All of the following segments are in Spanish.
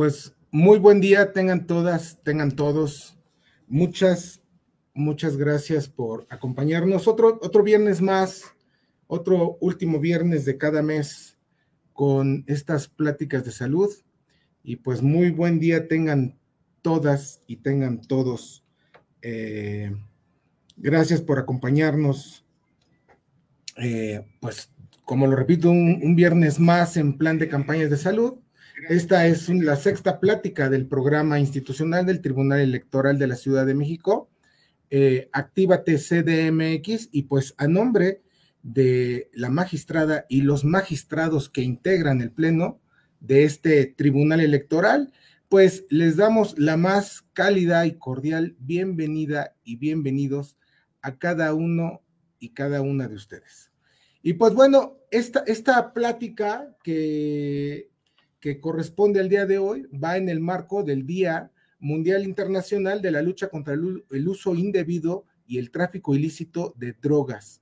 Pues muy buen día, tengan todas, tengan todos. Muchas gracias por acompañarnos. Otro viernes más, otro último viernes de cada mes con estas pláticas de salud. Y pues muy buen día tengan todas y tengan todos. Gracias por acompañarnos. Pues como lo repito, un viernes más en plan de campañas de salud. Esta es la sexta plática del programa institucional del Tribunal Electoral de la Ciudad de México. Actívate CDMX, y pues a nombre de la magistrada y los magistrados que integran el pleno de este Tribunal Electoral, pues les damos la más cálida y cordial bienvenida y bienvenidos a cada uno y cada una de ustedes. Y pues bueno, esta plática que corresponde al día de hoy va en el marco del Día Mundial Internacional de la Lucha contra el Uso Indebido y el Tráfico Ilícito de Drogas,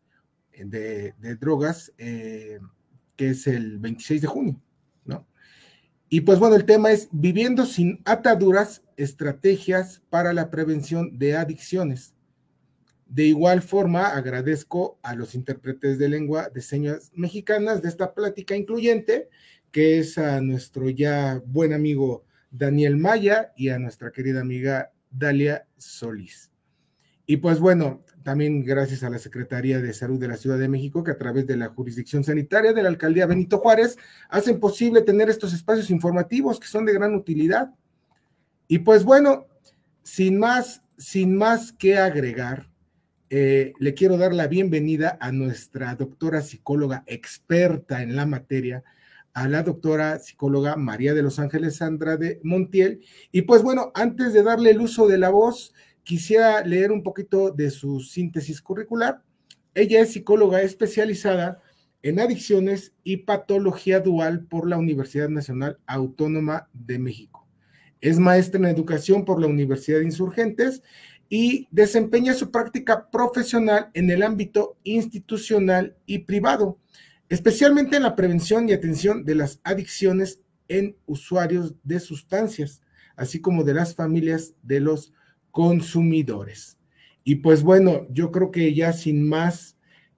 que es el 26 de junio, ¿no? Y pues bueno, el tema es viviendo sin ataduras, estrategias para la prevención de adicciones. De igual forma, agradezco a los intérpretes de lengua de señas mexicanas de esta plática incluyente, que es a nuestro ya buen amigo Daniel Maya y a nuestra querida amiga Dalia Solís. Y pues bueno, también gracias a la Secretaría de Salud de la Ciudad de México, que a través de la jurisdicción sanitaria de la Alcaldía Benito Juárez hacen posible tener estos espacios informativos que son de gran utilidad. Y pues bueno, sin más que agregar, le quiero dar la bienvenida a nuestra doctora psicóloga experta en la materia, a la doctora psicóloga María de los Ángeles Andrade Montiel. Y pues bueno, antes de darle el uso de la voz, quisiera leer un poquito de su síntesis curricular. Ella es psicóloga especializada en adicciones y patología dual por la Universidad Nacional Autónoma de México. Es maestra en educación por la Universidad de Insurgentes y desempeña su práctica profesional en el ámbito institucional y privado, especialmente en la prevención y atención de las adicciones en usuarios de sustancias, así como de las familias de los consumidores. Y pues bueno, yo creo que ya sin más,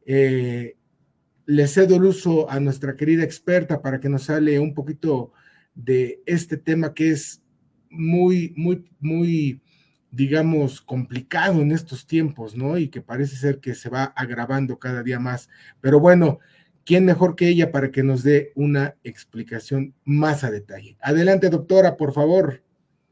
le cedo el uso a nuestra querida experta para que nos hable un poquito de este tema que es muy, digamos, complicado en estos tiempos, ¿no? Y que parece ser que se va agravando cada día más. Pero bueno, ¿quién mejor que ella para que nos dé una explicación más a detalle? Adelante, doctora, por favor.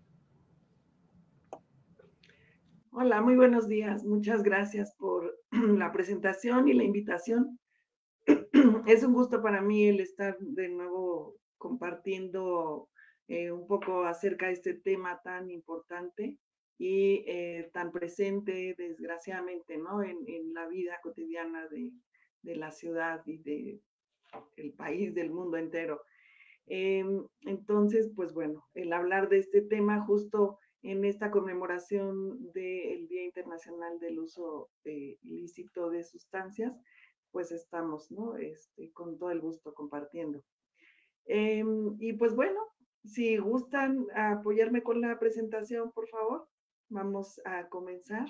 Hola, muy buenos días. Muchas gracias por la presentación y la invitación. Es un gusto para mí el estar de nuevo compartiendo un poco acerca de este tema tan importante y tan presente, desgraciadamente, ¿no? En la vida cotidiana de la ciudad y del país, del mundo entero. Entonces, pues bueno, el hablar de este tema justo en esta conmemoración del Día Internacional del Uso Ilícito de Sustancias, pues estamos, ¿no? Con todo el gusto compartiendo. Y pues bueno, si gustan apoyarme con la presentación, por favor, vamos a comenzar.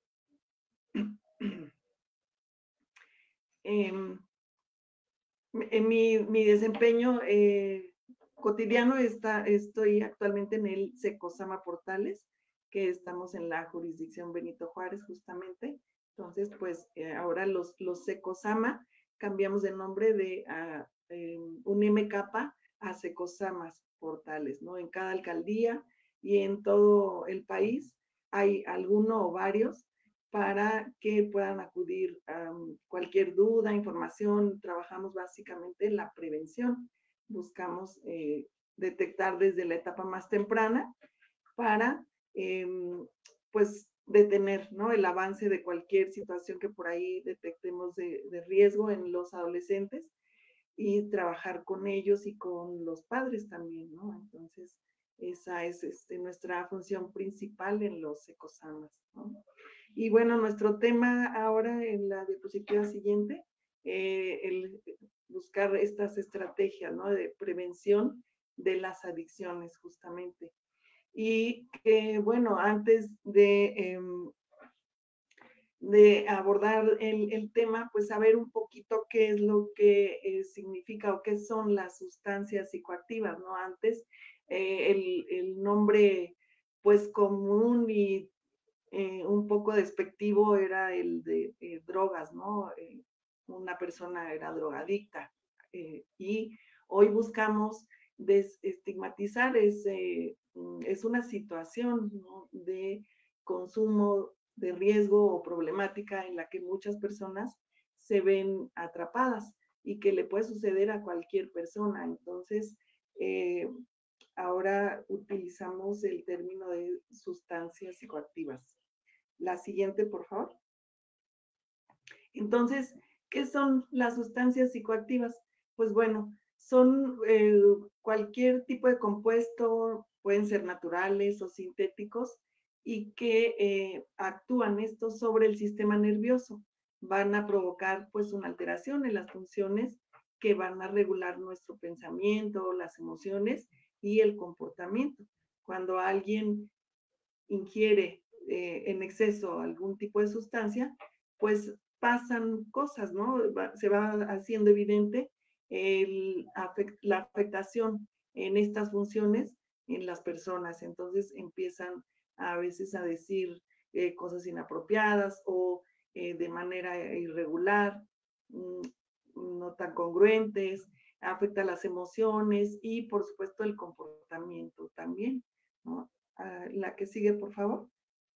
En mi desempeño cotidiano estoy actualmente en el Secosama Portales, que estamos en la jurisdicción Benito Juárez justamente. Entonces, pues ahora los Secosama cambiamos de nombre de un MK a Secosamas Portales, ¿no? En cada alcaldía y en todo el país hay alguno o varios para que puedan acudir a cualquier duda, información. Trabajamos básicamente en la prevención. Buscamos detectar desde la etapa más temprana para, pues, detener, ¿no? El avance de cualquier situación que por ahí detectemos de riesgo en los adolescentes y trabajar con ellos y con los padres también, ¿no? Entonces, esa es nuestra función principal en los ecosamas, ¿no? Y bueno, nuestro tema ahora en la diapositiva siguiente, el buscar estas estrategias, ¿no? De prevención de las adicciones justamente. Y que, bueno, antes de abordar el tema, pues saber un poquito qué es lo que significa o qué son las sustancias psicoactivas, ¿no? Antes el nombre pues común y un poco despectivo era el de drogas, ¿no? Una persona era drogadicta y hoy buscamos desestigmatizar es una situación, ¿no? De consumo de riesgo o problemática en la que muchas personas se ven atrapadas y que le puede suceder a cualquier persona. Entonces, eh, ahora utilizamos el término de sustancias psicoactivas. La siguiente, por favor. Entonces, ¿qué son las sustancias psicoactivas? Pues bueno, son cualquier tipo de compuesto, pueden ser naturales o sintéticos, y que actúan estos sobre el sistema nervioso. Van a provocar pues una alteración en las funciones que van a regular nuestro pensamiento, las emociones y el comportamiento. Cuando alguien ingiere en exceso algún tipo de sustancia, pues pasan cosas, ¿no? Se va haciendo evidente la afectación en estas funciones en las personas. Entonces empiezan a veces a decir cosas inapropiadas o de manera irregular, no tan congruentes, afecta las emociones y por supuesto el comportamiento también, ¿no? La que sigue, por favor.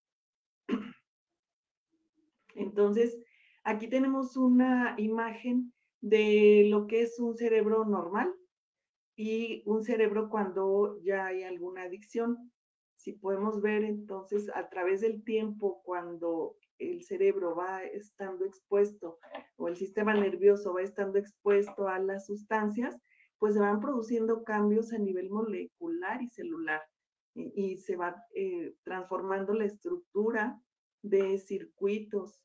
Entonces, aquí tenemos una imagen de lo que es un cerebro normal y un cerebro cuando ya hay alguna adicción. Si podemos ver entonces a través del tiempo, cuando el cerebro va estando expuesto o el sistema nervioso va estando expuesto a las sustancias, pues se van produciendo cambios a nivel molecular y celular y se va transformando la estructura de circuitos,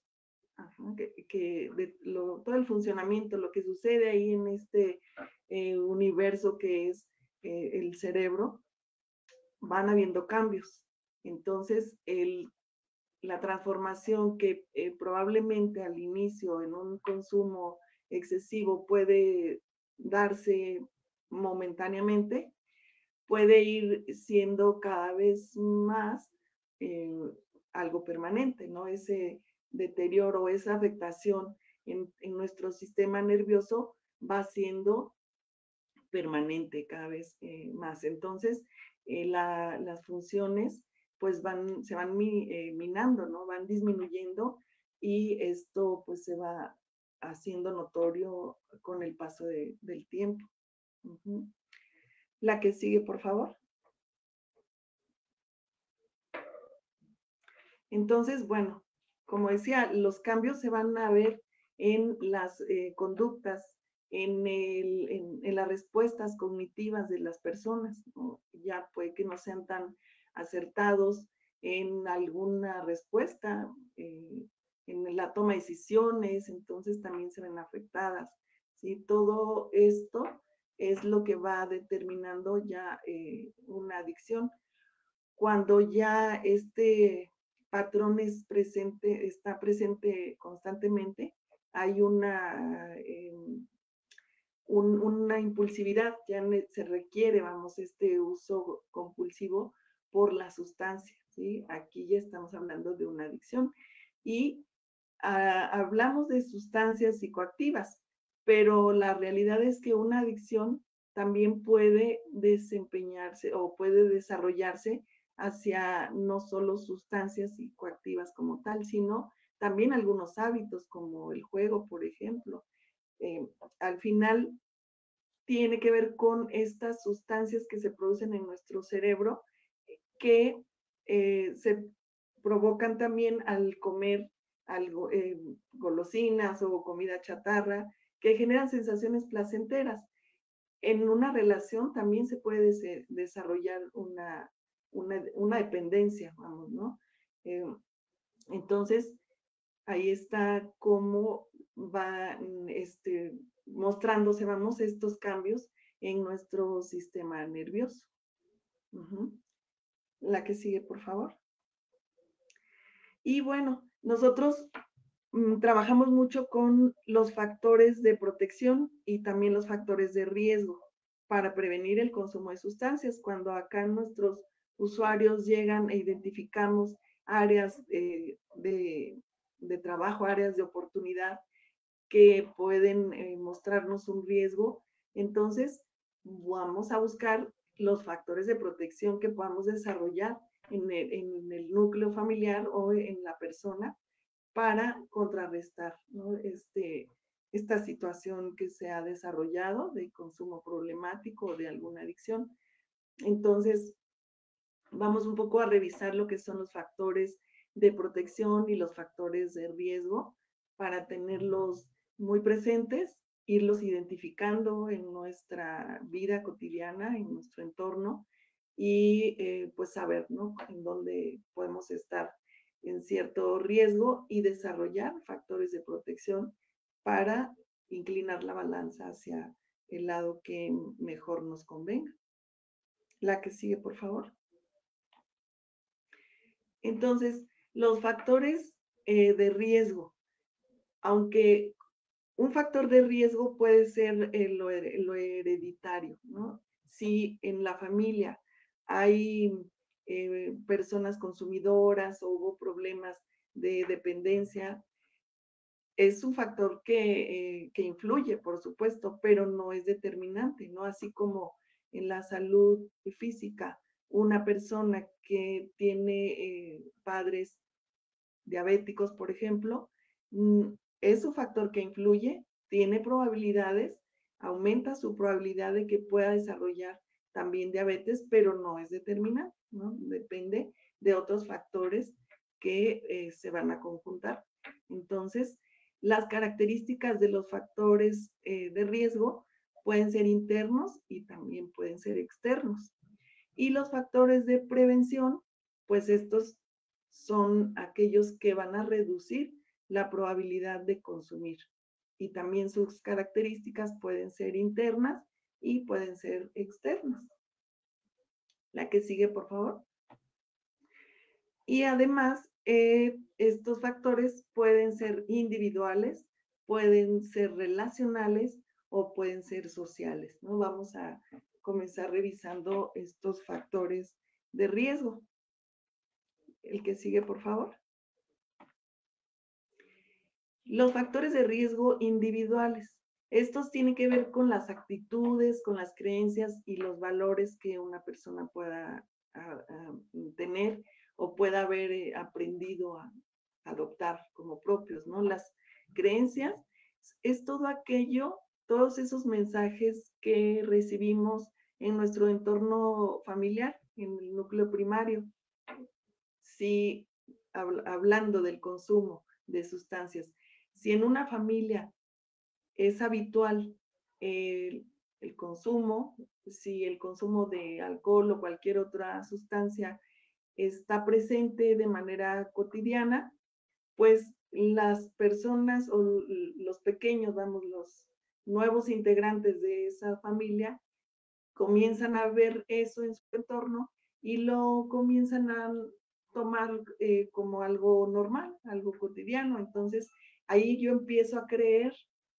todo el funcionamiento, lo que sucede ahí en este universo que es el cerebro, van habiendo cambios. Entonces, la transformación que probablemente al inicio en un consumo excesivo puede darse momentáneamente, puede ir siendo cada vez más eh, algo permanente, ¿no? Ese deterioro, esa afectación en nuestro sistema nervioso va siendo permanente cada vez más. Entonces, las funciones pues se van minando, ¿no? Van disminuyendo y esto pues se va haciendo notorio con el paso del tiempo. La que sigue, por favor. Entonces, bueno, como decía, los cambios se van a ver en las conductas, en las respuestas cognitivas de las personas, ¿no? Ya puede que no sean tan acertados en alguna respuesta, en la toma de decisiones, entonces también se ven afectadas, ¿sí? Todo esto es lo que va determinando ya una adicción. Cuando ya este patrón está presente constantemente, hay una impulsividad, ya se requiere, vamos, este uso compulsivo por la sustancia, ¿sí? Aquí ya estamos hablando de una adicción. Y hablamos de sustancias psicoactivas, pero la realidad es que una adicción también puede desempeñarse o puede desarrollarse hacia no solo sustancias psicoactivas como tal, sino también algunos hábitos como el juego, por ejemplo. Al final tiene que ver con estas sustancias que se producen en nuestro cerebro que se provocan también al comer algo, golosinas o comida chatarra, que generan sensaciones placenteras. En una relación también se puede desarrollar una dependencia, vamos, ¿no? Entonces, ahí está cómo va mostrándose, vamos, estos cambios en nuestro sistema nervioso. La que sigue, por favor. Y bueno, nosotros trabajamos mucho con los factores de protección y también los factores de riesgo para prevenir el consumo de sustancias. Cuando acá nuestros usuarios llegan e identificamos áreas de trabajo, áreas de oportunidad que pueden mostrarnos un riesgo, entonces vamos a buscar los factores de protección que podamos desarrollar en el núcleo familiar o en la persona para contrarrestar, ¿no? Esta situación que se ha desarrollado de consumo problemático o de alguna adicción. Entonces, vamos un poco a revisar lo que son los factores de protección y los factores de riesgo para tenerlos muy presentes, irlos identificando en nuestra vida cotidiana, en nuestro entorno y pues saber, ¿no?, en dónde podemos estar en cierto riesgo y desarrollar factores de protección para inclinar la balanza hacia el lado que mejor nos convenga. La que sigue, por favor. Entonces, los factores de riesgo, aunque un factor de riesgo puede ser lo hereditario, ¿no? Si en la familia hay personas consumidoras o hubo problemas de dependencia, es un factor que influye, por supuesto, pero no es determinante, ¿no? Así como en la salud física, una persona que tiene padres diabéticos, por ejemplo, es un factor que influye, tiene probabilidades, aumenta su probabilidad de que pueda desarrollar también diabetes, pero no es determinante, ¿no? Depende de otros factores que se van a conjuntar. Entonces, las características de los factores de riesgo pueden ser internos y también pueden ser externos. Y los factores de prevención, pues estos son aquellos que van a reducir la probabilidad de consumir. Y también sus características pueden ser internas y pueden ser externas. La que sigue, por favor. Y además, estos factores pueden ser individuales, pueden ser relacionales o pueden ser sociales, ¿no? Vamos a comenzar revisando estos factores de riesgo. El que sigue, por favor. Los factores de riesgo individuales. Estos tienen que ver con las actitudes, con las creencias y los valores que una persona pueda tener o pueda haber aprendido a adoptar como propios, ¿no? Las creencias es todo aquello, todos esos mensajes que recibimos en nuestro entorno familiar, en el núcleo primario. Si hablando del consumo de sustancias, si en una familia es habitual el consumo, si el consumo de alcohol o cualquier otra sustancia está presente de manera cotidiana, pues las personas o los pequeños, vamos, los nuevos integrantes de esa familia comienzan a ver eso en su entorno y lo comienzan a tomar como algo normal, algo cotidiano. Entonces, ahí yo empiezo a creer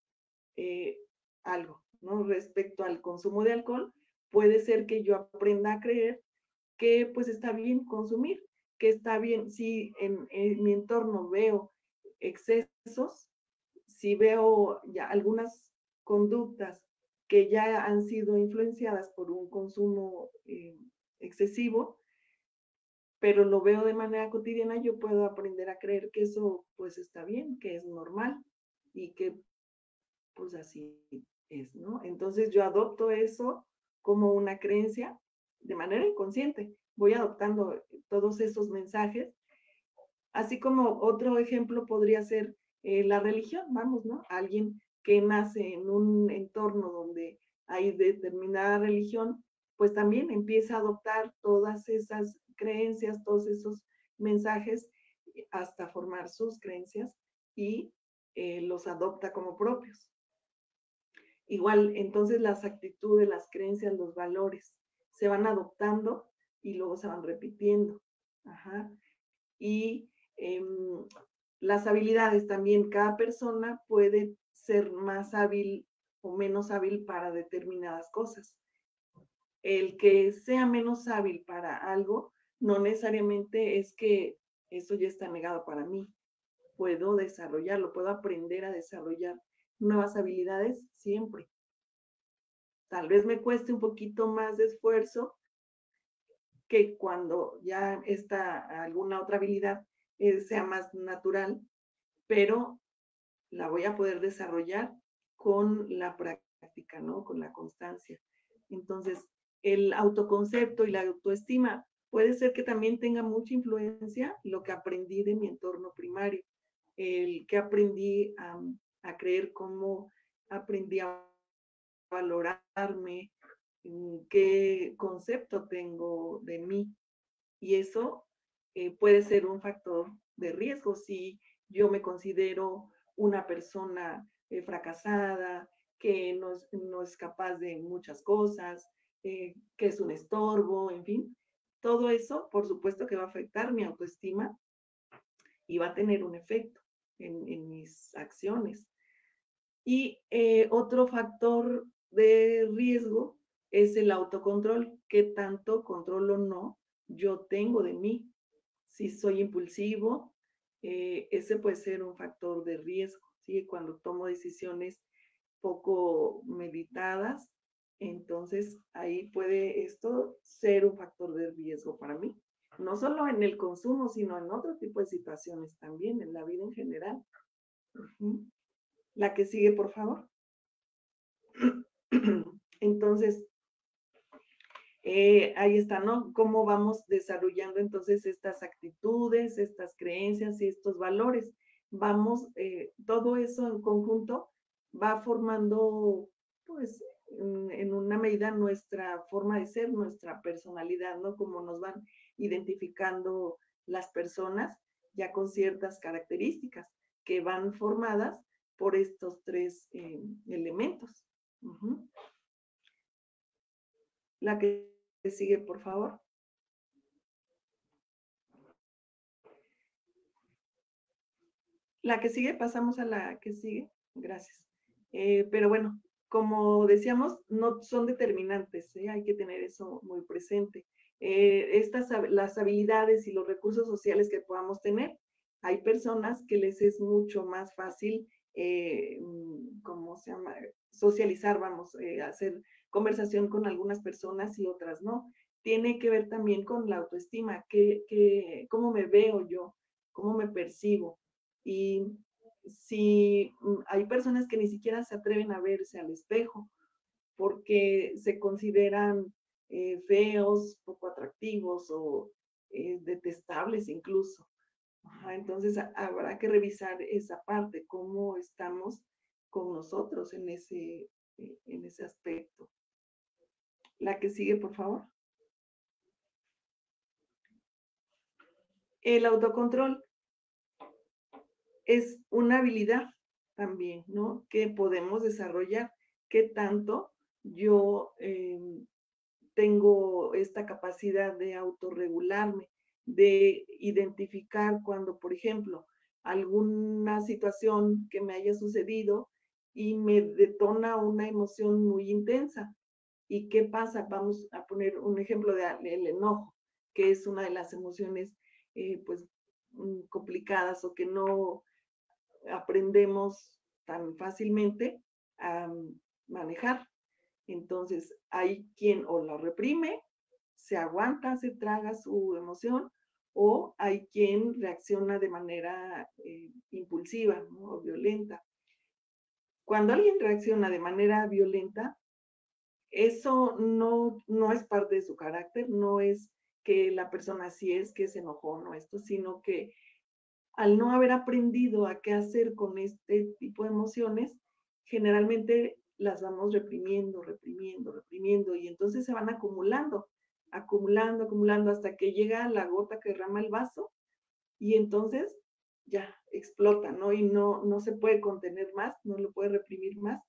algo, ¿no? Respecto al consumo de alcohol, puede ser que yo aprenda a creer que pues está bien consumir, que está bien, si en mi entorno veo excesos, si veo ya algunas conductas que ya han sido influenciadas por un consumo excesivo, pero lo veo de manera cotidiana, yo puedo aprender a creer que eso pues está bien, que es normal y que pues así es, ¿no? Entonces yo adopto eso como una creencia de manera inconsciente. Voy adoptando todos esos mensajes, así como otro ejemplo podría ser la religión, vamos, ¿no? Alguien que nace en un entorno donde hay determinada religión, pues también empieza a adoptar todas esas creencias, todos esos mensajes hasta formar sus creencias y los adopta como propios. Igual, entonces las actitudes, las creencias, los valores se van adoptando y luego se van repitiendo. Ajá. Y las habilidades también, cada persona puede ser más hábil o menos hábil para determinadas cosas. El que sea menos hábil para algo, no necesariamente es que eso ya está negado para mí. Puedo desarrollarlo, puedo aprender a desarrollar nuevas habilidades siempre. Tal vez me cueste un poquito más de esfuerzo que cuando ya está alguna otra habilidad sea más natural, pero la voy a poder desarrollar con la práctica, ¿no? Con la constancia. Entonces, el autoconcepto y la autoestima puede ser que también tenga mucha influencia lo que aprendí de mi entorno primario, el que aprendí a creer, cómo aprendí a valorarme, qué concepto tengo de mí. Y eso puede ser un factor de riesgo si yo me considero una persona fracasada, que no es capaz de muchas cosas, que es un estorbo, en fin. Todo eso, por supuesto que va a afectar mi autoestima y va a tener un efecto en mis acciones. Y otro factor de riesgo es el autocontrol, qué tanto control o no yo tengo de mí. Si soy impulsivo, ese puede ser un factor de riesgo, ¿sí? Cuando tomo decisiones poco meditadas, entonces ahí puede esto ser un factor de riesgo para mí. No solo en el consumo, sino en otro tipo de situaciones también, en la vida en general. La que sigue, por favor. Entonces, ahí está, ¿no? Cómo vamos desarrollando entonces estas actitudes, estas creencias y estos valores. Vamos, todo eso en conjunto va formando, pues, en una medida nuestra forma de ser, nuestra personalidad, ¿no? Como nos van identificando las personas ya con ciertas características que van formadas por estos tres elementos. La que sigue, por favor. La que sigue, pasamos a la que sigue. Gracias. Pero bueno, como decíamos, no son determinantes, ¿eh? Hay que tener eso muy presente. Las habilidades y los recursos sociales que podamos tener, hay personas que les es mucho más fácil, ¿cómo se llama? Socializar, vamos, hacer conversación con algunas personas y otras no. Tiene que ver también con la autoestima, cómo me veo yo, cómo me percibo. Y si hay personas que ni siquiera se atreven a verse al espejo porque se consideran feos, poco atractivos o detestables incluso. Entonces habrá que revisar esa parte, cómo estamos con nosotros en ese aspecto. La que sigue, por favor. El autocontrol es una habilidad también, ¿no? Que podemos desarrollar. ¿Qué tanto yo tengo esta capacidad de autorregularme, de identificar cuando, por ejemplo, alguna situación que me haya sucedido y me detona una emoción muy intensa? ¿Y qué pasa? Vamos a poner un ejemplo del enojo, que es una de las emociones pues complicadas o que no aprendemos tan fácilmente a manejar. Entonces, hay quien o lo reprime, se aguanta, se traga su emoción, o hay quien reacciona de manera impulsiva, ¿no? O violenta. Cuando alguien reacciona de manera violenta, eso no es parte de su carácter, no es que la persona así es, que se enojó, no esto, sino que al no haber aprendido a qué hacer con este tipo de emociones, generalmente las vamos reprimiendo, reprimiendo, reprimiendo, y entonces se van acumulando, acumulando, acumulando, hasta que llega la gota que derrama el vaso, y entonces ya explota, ¿no? Y no se puede contener más, no lo puede reprimir más,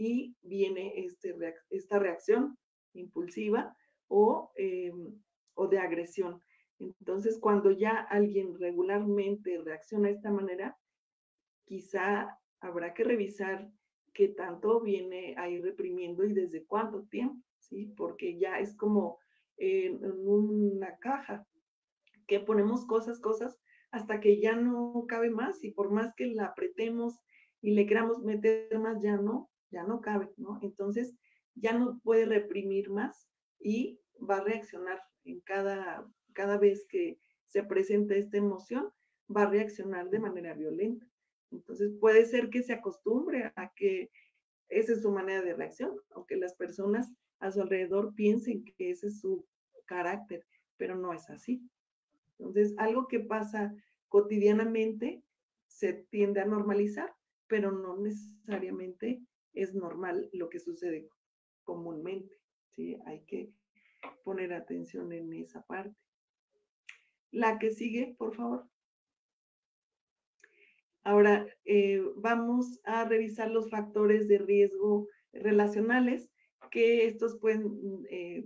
y viene esta reacción impulsiva o de agresión. Entonces, cuando ya alguien regularmente reacciona de esta manera, quizá habrá que revisar qué tanto viene ahí reprimiendo y desde cuánto tiempo, ¿sí? Porque ya es como en una caja que ponemos cosas, hasta que ya no cabe más y por más que la apretemos y le queramos meter más, ya no cabe, ¿no? Entonces ya no puede reprimir más y va a reaccionar en cada vez que se presenta esta emoción, va a reaccionar de manera violenta. Entonces puede ser que se acostumbre a que esa es su manera de reacción, aunque las personas a su alrededor piensen que ese es su carácter, pero no es así. Entonces, algo que pasa cotidianamente se tiende a normalizar, pero no necesariamente es normal lo que sucede comúnmente, ¿sí? Hay que poner atención en esa parte. La que sigue, por favor. Ahora, vamos a revisar los factores de riesgo relacionales, que estos pueden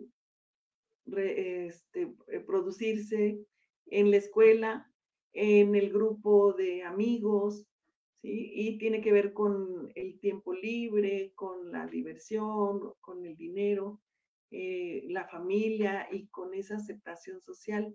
producirse en la escuela, en el grupo de amigos, ¿sí? Y tiene que ver con el tiempo libre, con la diversión, con el dinero, la familia y con esa aceptación social.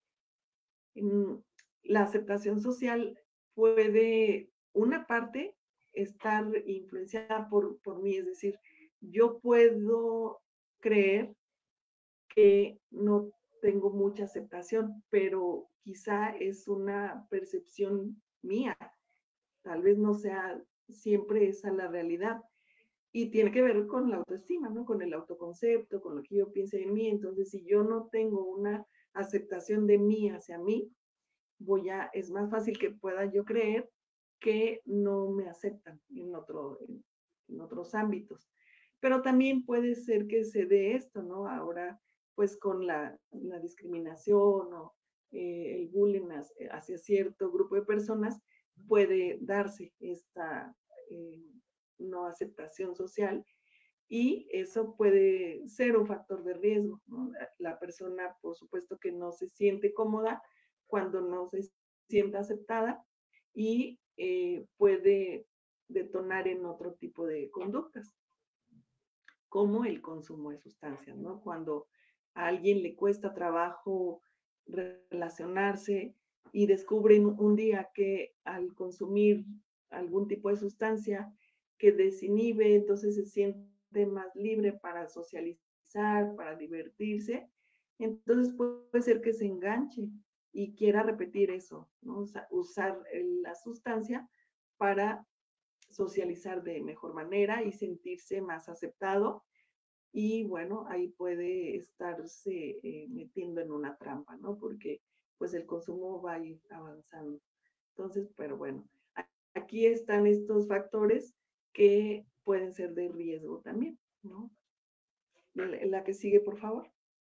La aceptación social puede, una parte, estar influenciada por mí, es decir, yo puedo creer que no tengo mucha aceptación, pero quizá es una percepción mía, tal vez no sea siempre esa la realidad. Y tiene que ver con la autoestima, ¿no? Con el autoconcepto, con lo que yo piense de mí. Entonces, si yo no tengo una aceptación de mí hacia mí, es más fácil que pueda yo creer que no me aceptan en otros ámbitos. Pero también puede ser que se dé esto, ¿no? Ahora, pues con la discriminación o el bullying hacia cierto grupo de personas, puede darse esta no aceptación social y eso puede ser un factor de riesgo, ¿no? La persona, por supuesto, que no se siente cómoda cuando no se siente aceptada y puede detonar en otro tipo de conductas, como el consumo de sustancias, ¿no? Cuando a alguien le cuesta trabajo relacionarse y descubren un día que al consumir algún tipo de sustancia que desinhibe, entonces se siente más libre para socializar, para divertirse, entonces puede ser que se enganche y quiera repetir eso, ¿no? O sea, usar la sustancia para socializar de mejor manera y sentirse más aceptado. Y bueno, ahí puede estarse metiendo en una trampa, ¿no? Porque pues el consumo va a ir avanzando. Entonces, pero bueno, aquí están estos factores que pueden ser de riesgo también, ¿no? La que sigue, por favor.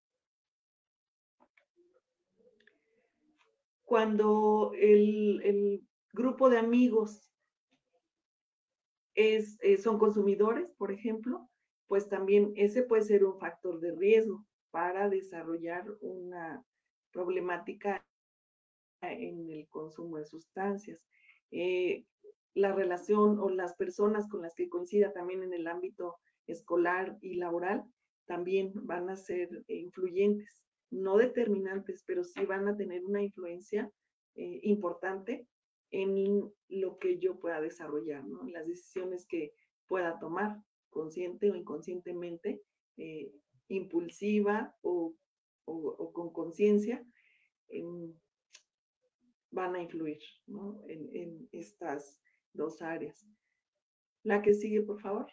Cuando el grupo de amigos son consumidores, por ejemplo, pues también ese puede ser un factor de riesgo para desarrollar una problemática en el consumo de sustancias. La relación o las personas con las que coincida también en el ámbito escolar y laboral también van a ser influyentes, no determinantes, pero sí van a tener una influencia importante en lo que yo pueda desarrollar, ¿no? Las decisiones que pueda tomar, consciente o inconscientemente, impulsiva o con conciencia, van a influir, ¿no? En estas dos áreas. La que sigue, por favor.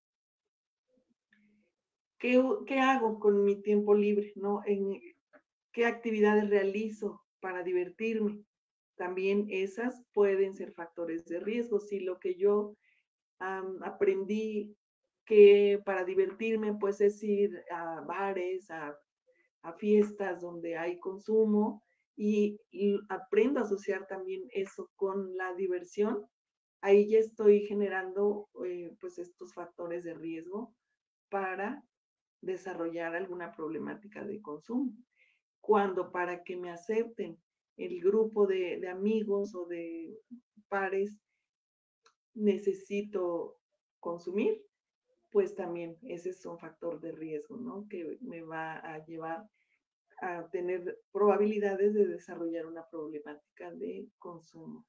¿Qué hago con mi tiempo libre, ¿no? ¿Qué actividades realizo para divertirme? También esas pueden ser factores de riesgo. Si lo que yo aprendí que para divertirme, pues es ir a bares, a fiestas donde hay consumo y aprendo a asociar también eso con la diversión, ahí ya estoy generando pues estos factores de riesgo para desarrollar alguna problemática de consumo. Cuando para que me acepten el grupo de amigos o de pares necesito consumir, pues también ese es un factor de riesgo, ¿no? Que me va a llevar a tener probabilidades de desarrollar una problemática de consumo.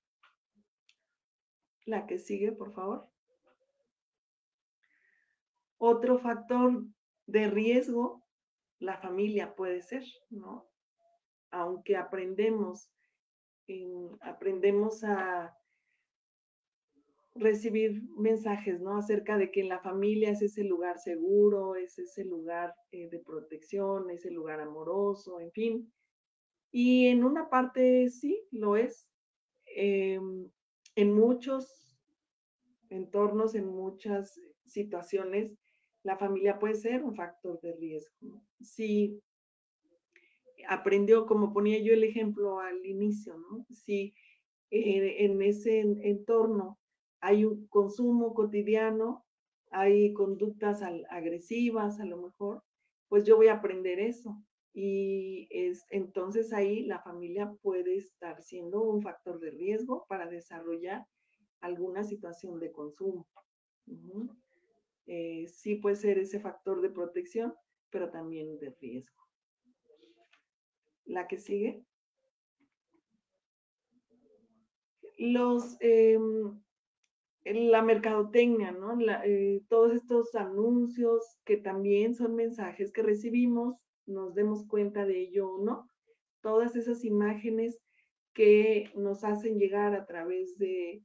La que sigue, por favor. Otro factor de riesgo, la familia puede ser, ¿no? Aunque aprendemos a recibir mensajes, ¿no? Acerca de que en la familia es ese lugar seguro, es ese lugar de protección, es el lugar amoroso, en fin. Y en una parte sí, lo es. En muchos entornos, en muchas situaciones, la familia puede ser un factor de riesgo, ¿no? Si aprendió, como ponía yo el ejemplo al inicio, ¿no? Si en ese entorno hay un consumo cotidiano, hay conductas agresivas a lo mejor, pues yo voy a aprender eso. Y entonces ahí la familia puede estar siendo un factor de riesgo para desarrollar alguna situación de consumo. Sí puede ser ese factor de protección, pero también de riesgo. La que sigue. La mercadotecnia, ¿no? Todos estos anuncios que también son mensajes que recibimos, nos demos cuenta de ello o no. Todas esas imágenes que nos hacen llegar a través de,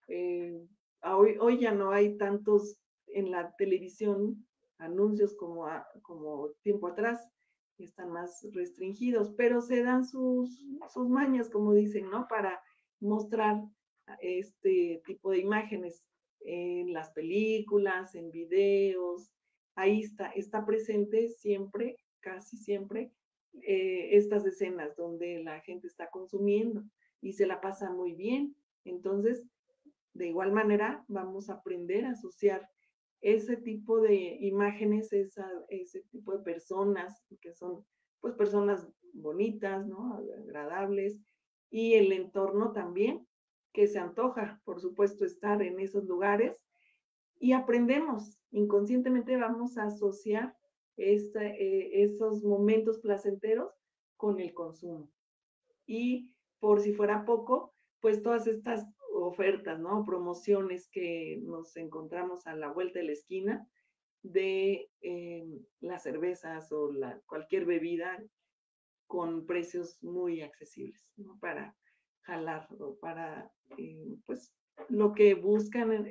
hoy ya no hay tantos en la televisión anuncios como tiempo atrás, están más restringidos, pero se dan sus mañas, como dicen, ¿no? Para mostrar este tipo de imágenes en las películas, en videos. Ahí está presente siempre, casi siempre, estas escenas donde la gente está consumiendo y se la pasa muy bien. Entonces, de igual manera, vamos a aprender a asociar ese tipo de imágenes, ese tipo de personas que son pues personas bonitas, ¿no? Agradables, y el entorno también, que se antoja, por supuesto, estar en esos lugares, y aprendemos, inconscientemente vamos a asociar esos momentos placenteros con el consumo. Y por si fuera poco, pues todas estas ofertas, ¿no? Promociones que nos encontramos a la vuelta de la esquina de las cervezas o cualquier bebida con precios muy accesibles, ¿no? Para jalar o para, pues, lo que buscan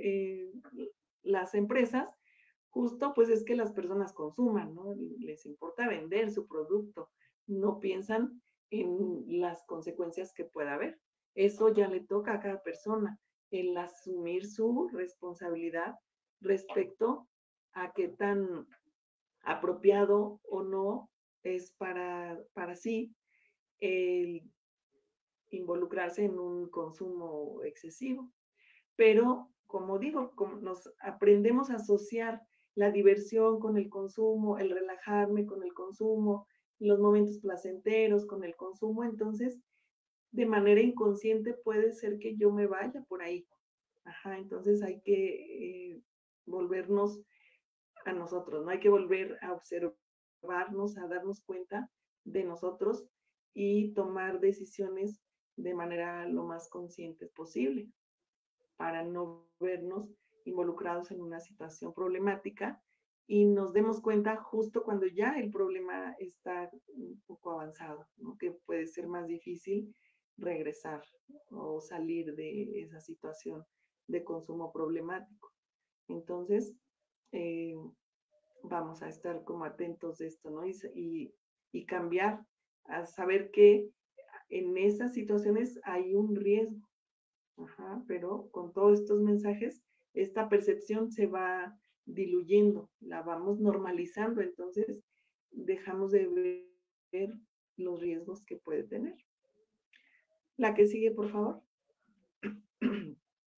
las empresas, justo pues es que las personas consuman, ¿no? Les importa vender su producto, no piensan en las consecuencias que pueda haber. Eso ya le toca a cada persona, el asumir su responsabilidad respecto a qué tan apropiado o no es para sí el involucrarse en un consumo excesivo. Pero, como digo, como nos aprendemos a asociar la diversión con el consumo, el relajarme con el consumo, los momentos placenteros con el consumo, entonces, de manera inconsciente puede ser que yo me vaya por ahí. Ajá, entonces hay que volvernos a nosotros, ¿no? Hay que volver a observarnos, a darnos cuenta de nosotros y tomar decisiones de manera lo más consciente posible para no vernos involucrados en una situación problemática y nos demos cuenta justo cuando ya el problema está un poco avanzado, ¿no? Que puede ser más difícil regresar o salir de esa situación de consumo problemático. Entonces, vamos a estar como atentos de esto, ¿no? Y cambiar, a saber que en esas situaciones hay un riesgo. Ajá, pero con todos estos mensajes, esta percepción se va diluyendo, la vamos normalizando, entonces dejamos de ver los riesgos que puede tener. La que sigue, por favor.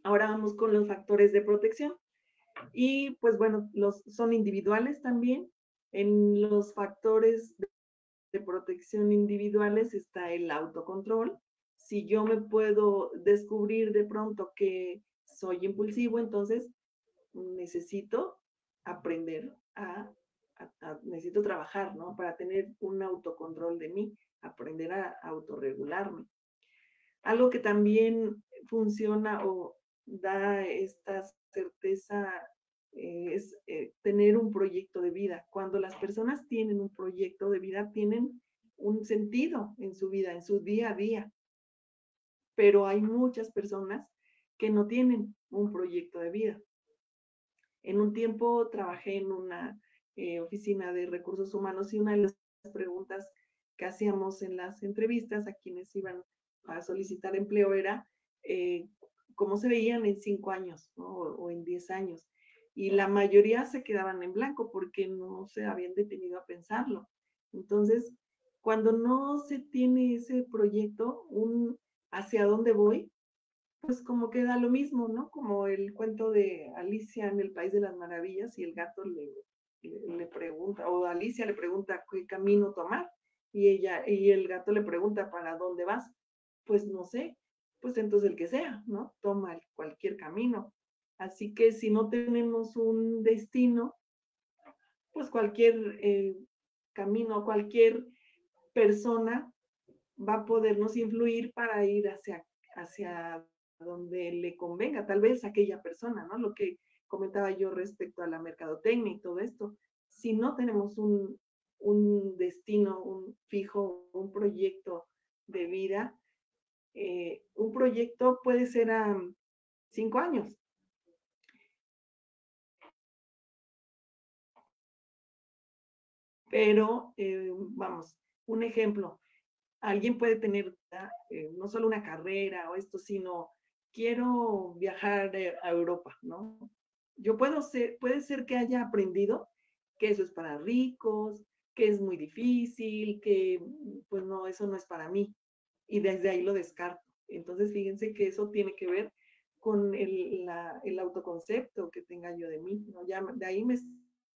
Ahora vamos con los factores de protección. Y pues bueno, son individuales también. En los factores de protección individuales está el autocontrol. Si yo me puedo descubrir de pronto que soy impulsivo, entonces necesito aprender necesito trabajar, ¿no? Para tener un autocontrol de mí, aprender a autorregularme. Algo que también funciona o da esta certeza es tener un proyecto de vida. Cuando las personas tienen un proyecto de vida, tienen un sentido en su vida, en su día a día. Pero hay muchas personas que no tienen un proyecto de vida. En un tiempo trabajé en una oficina de recursos humanos y una de las preguntas que hacíamos en las entrevistas a quienes iban a solicitar empleo era cómo se veían en 5 años, ¿no? o en 10 años. Y la mayoría se quedaban en blanco porque no se habían detenido a pensarlo. Entonces, cuando no se tiene ese proyecto, un hacia dónde voy, pues como queda lo mismo, ¿no? Como el cuento de Alicia en el País de las Maravillas y el gato le pregunta, o Alicia le pregunta qué camino tomar, y el gato le pregunta, ¿para dónde vas? Pues no sé, pues entonces el que sea, ¿no? Toma cualquier camino. Así que si no tenemos un destino, pues cualquier camino, cualquier persona va a podernos influir para ir hacia donde le convenga, tal vez a aquella persona, ¿no? Lo que comentaba yo respecto a la mercadotecnia y todo esto. Si no tenemos un destino, un fijo, un proyecto de vida, un proyecto puede ser a 5 años. Pero, vamos, un ejemplo, alguien puede tener no solo una carrera o esto, sino quiero viajar a Europa, ¿no? Puede ser que haya aprendido que eso es para ricos, que es muy difícil, que pues no, eso no es para mí. Y desde ahí lo descarto. Entonces, fíjense que eso tiene que ver con el autoconcepto que tenga yo de mí, ¿no? Ya de ahí me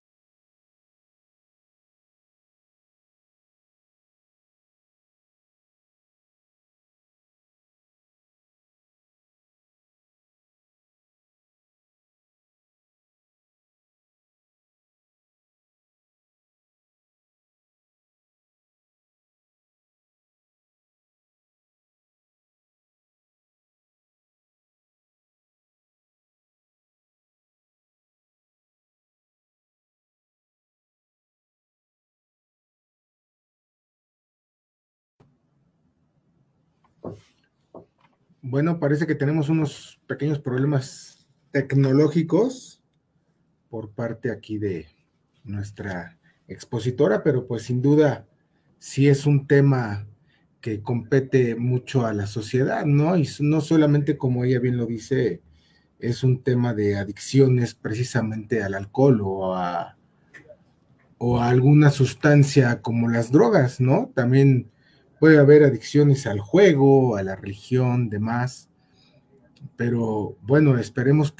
Bueno, parece que tenemos unos pequeños problemas tecnológicos por parte aquí de nuestra expositora, pero pues sin duda sí es un tema que compete mucho a la sociedad, ¿no? Y no solamente, como ella bien lo dice, es un tema de adicciones precisamente al alcohol o a alguna sustancia como las drogas, ¿no? También puede haber adicciones al juego, a la religión, demás. Pero bueno, esperemos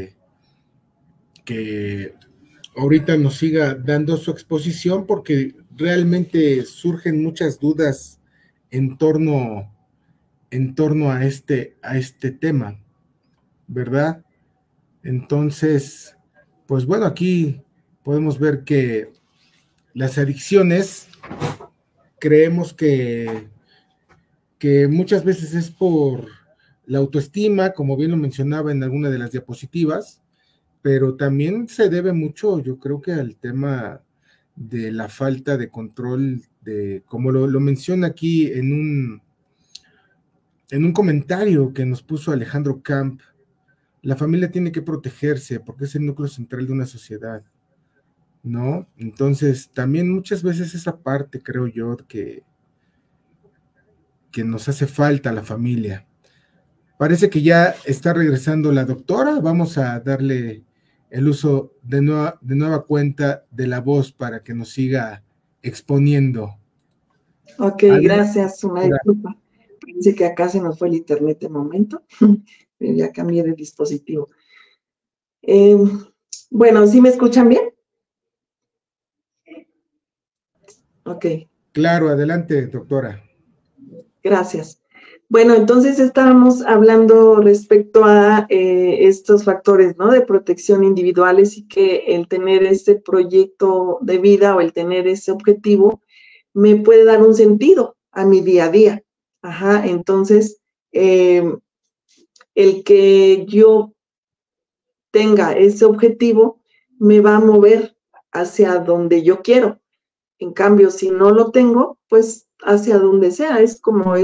que ahorita nos siga dando su exposición porque realmente surgen muchas dudas en torno, a este tema, ¿verdad? Entonces, pues bueno, aquí podemos ver que las adicciones creemos que muchas veces es por la autoestima, como bien lo mencionaba en alguna de las diapositivas, pero también se debe mucho, yo creo que al tema de la falta de control, como lo menciona aquí en un comentario que nos puso Alejandro Camp, la familia tiene que protegerse porque es el núcleo central de una sociedad, ¿no? Entonces, también muchas veces esa parte, creo yo, que nos hace falta la familia. Parece que ya está regresando la doctora. Vamos a darle el uso de nueva cuenta de la voz para que nos siga exponiendo. Ok, gracias, una disculpa. Parece que acá se nos fue el internet de momento. ya cambié de dispositivo. Bueno, ¿sí me escuchan bien? Ok. Claro, adelante, doctora. Gracias. Bueno, entonces estábamos hablando respecto a estos factores, ¿no? De protección individuales y que el tener ese proyecto de vida o el tener ese objetivo me puede dar un sentido a mi día a día. Ajá, entonces, el que yo tenga ese objetivo me va a mover hacia donde yo quiero. En cambio, si no lo tengo, pues hacia donde sea, es como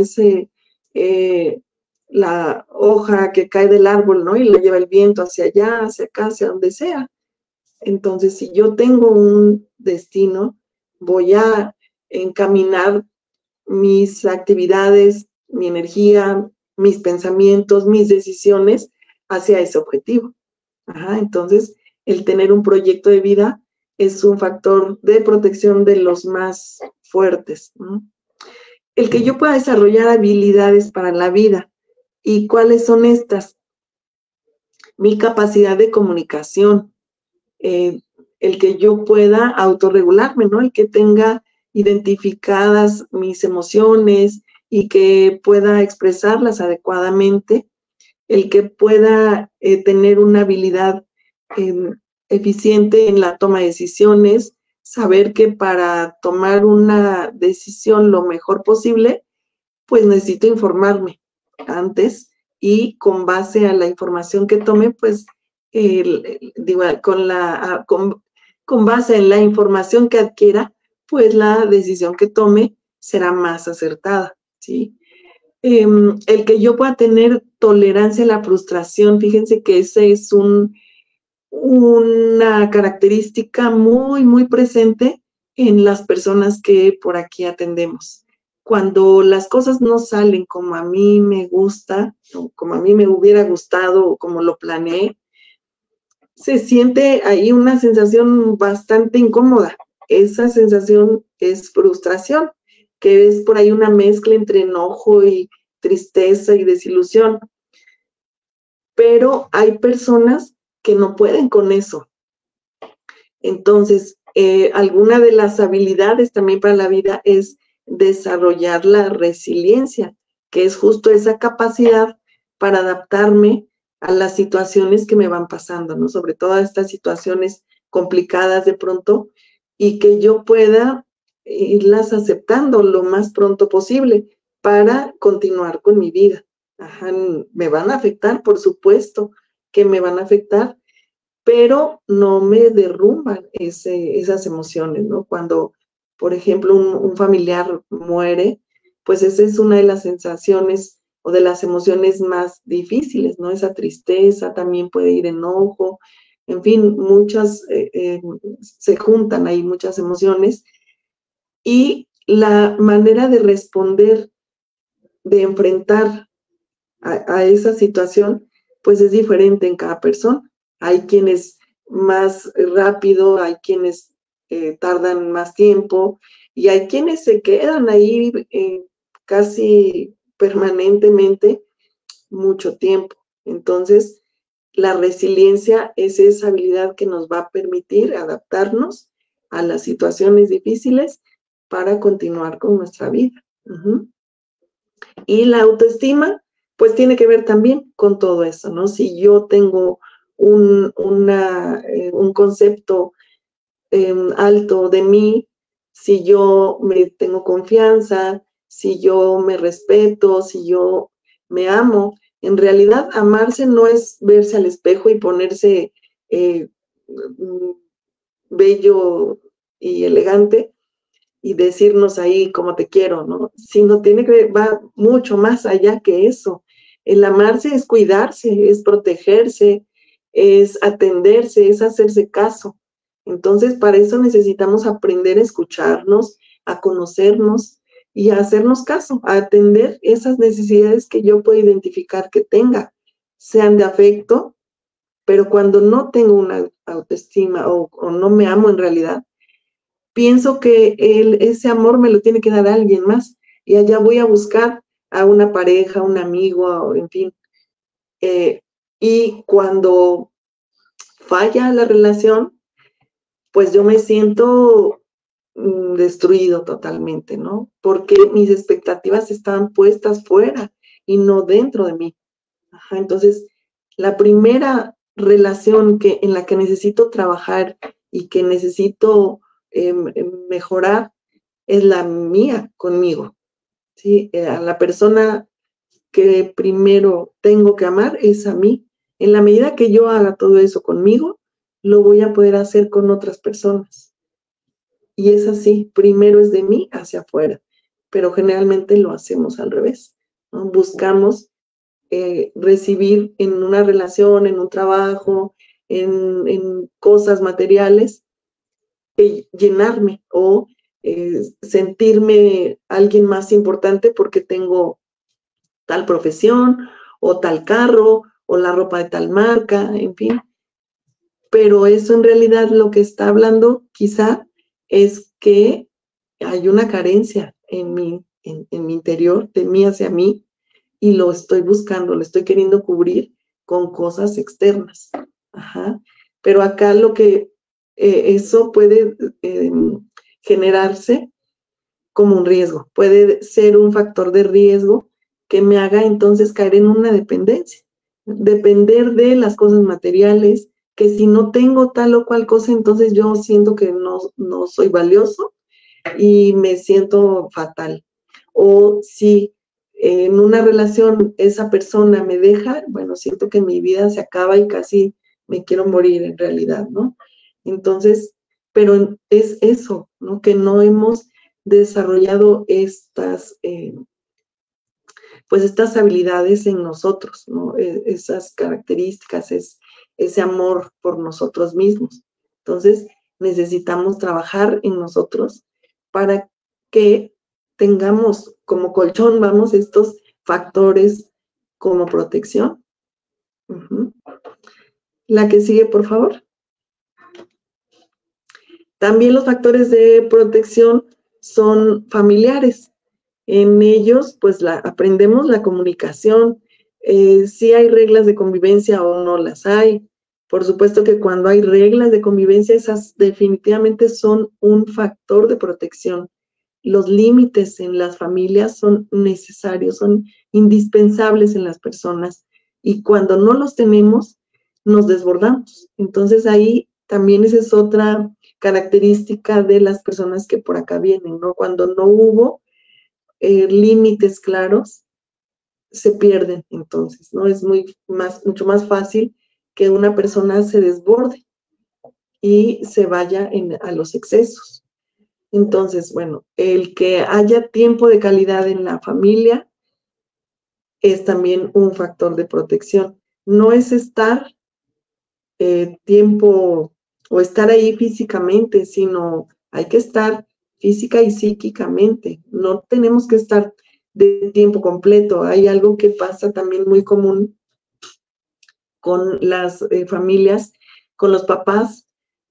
la hoja que cae del árbol, ¿no? Y la lleva el viento hacia allá, hacia acá, hacia donde sea. Entonces, si yo tengo un destino, voy a encaminar mis actividades, mi energía, mis pensamientos, mis decisiones hacia ese objetivo. Ajá, entonces, el tener un proyecto de vida es un factor de protección de los más fuertes, ¿no? El que yo pueda desarrollar habilidades para la vida. ¿Y cuáles son estas? Mi capacidad de comunicación, el que yo pueda autorregularme, ¿no? El que tenga identificadas mis emociones y que pueda expresarlas adecuadamente, el que pueda tener una habilidad eficiente en la toma de decisiones, saber que para tomar una decisión lo mejor posible, pues necesito informarme antes y con base a la información que tome, pues digo, con base en la información que adquiera, pues la decisión que tome será más acertada, ¿sí? El que yo pueda tener tolerancia a la frustración, fíjense que ese es una característica muy, muy presente en las personas que por aquí atendemos. Cuando las cosas no salen como a mí me gusta, o como a mí me hubiera gustado, o como lo planeé, se siente ahí una sensación bastante incómoda. Esa sensación es frustración, que es por ahí una mezcla entre enojo y tristeza y desilusión. Pero hay personas que no pueden con eso. Entonces, alguna de las habilidades también para la vida es desarrollar la resiliencia, que es justo esa capacidad para adaptarme a las situaciones que me van pasando, ¿no? Sobre todo a estas situaciones complicadas de pronto, y que yo pueda irlas aceptando lo más pronto posible para continuar con mi vida. Ajá, me van a afectar, por supuesto que me van a afectar, pero no me derrumban esas emociones, ¿no? Cuando, por ejemplo, un familiar muere, pues esa es una de las sensaciones o de las emociones más difíciles, ¿no? Esa tristeza, también puede ir enojo, en fin, se juntan ahí muchas emociones y la manera de responder, de enfrentar a esa situación, pues es diferente en cada persona. Hay quienes más rápido, hay quienes tardan más tiempo y hay quienes se quedan ahí casi permanentemente mucho tiempo. Entonces, la resiliencia es esa habilidad que nos va a permitir adaptarnos a las situaciones difíciles para continuar con nuestra vida. Y la autoestima, pues tiene que ver también con todo eso, ¿no? Si yo tengo un concepto alto de mí, si yo me tengo confianza, si yo me respeto, si yo me amo, en realidad amarse no es verse al espejo y ponerse bello y elegante, y decirnos ahí cómo te quiero, ¿no? Sino va mucho más allá que eso. El amarse es cuidarse, es protegerse, es atenderse, es hacerse caso. Entonces, para eso necesitamos aprender a escucharnos, a conocernos y a hacernos caso, a atender esas necesidades que yo puedo identificar que tenga, sean de afecto, pero cuando no tengo una autoestima o no me amo en realidad, pienso que ese amor me lo tiene que dar alguien más y allá voy a buscar a una pareja, un amigo, en fin. Y cuando falla la relación, pues yo me siento destruido totalmente, ¿no? Porque mis expectativas estaban puestas fuera y no dentro de mí. Ajá, entonces, la primera relación en la que necesito trabajar y que necesito mejorar es la mía conmigo, ¿sí? A la persona que primero tengo que amar es a mí. En la medida que yo haga todo eso conmigo, lo voy a poder hacer con otras personas. Y es así, primero es de mí hacia afuera, pero generalmente lo hacemos al revés, ¿no? Buscamos recibir en una relación, en un trabajo, en cosas materiales, llenarme o sentirme alguien más importante porque tengo tal profesión o tal carro o la ropa de tal marca, en fin. Pero eso en realidad lo que está hablando quizá es que hay una carencia en mi interior, de mí hacia mí, y lo estoy buscando, lo estoy queriendo cubrir con cosas externas. Ajá. Pero acá lo que eso puede generarse como un riesgo, puede ser un factor de riesgo que me haga entonces caer en una dependencia, depender de las cosas materiales, que si no tengo tal o cual cosa, entonces yo siento que no soy valioso y me siento fatal. O si en una relación esa persona me deja, bueno, siento que mi vida se acaba y casi me quiero morir en realidad, ¿no? Entonces, pero es eso, ¿no? Que no hemos desarrollado pues estas habilidades en nosotros, ¿no? Esas características, ese amor por nosotros mismos. Entonces, necesitamos trabajar en nosotros para que tengamos como colchón, vamos, estos factores como protección. La que sigue, por favor. También los factores de protección son familiares. En ellos, pues aprendemos la comunicación, si hay reglas de convivencia o no las hay. Por supuesto que cuando hay reglas de convivencia, esas definitivamente son un factor de protección. Los límites en las familias son necesarios, son indispensables en las personas. Y cuando no los tenemos, nos desbordamos. Entonces ahí también esa es otra característica de las personas que por acá vienen, ¿no? Cuando no hubo límites claros, se pierden entonces, ¿no? Es mucho más fácil que una persona se desborde y se vaya a los excesos. Entonces, bueno, el que haya tiempo de calidad en la familia es también un factor de protección. No es estar tiempo o estar ahí físicamente, sino hay que estar física y psíquicamente. No tenemos que estar de tiempo completo. Hay algo que pasa también muy común con las familias, con los papás.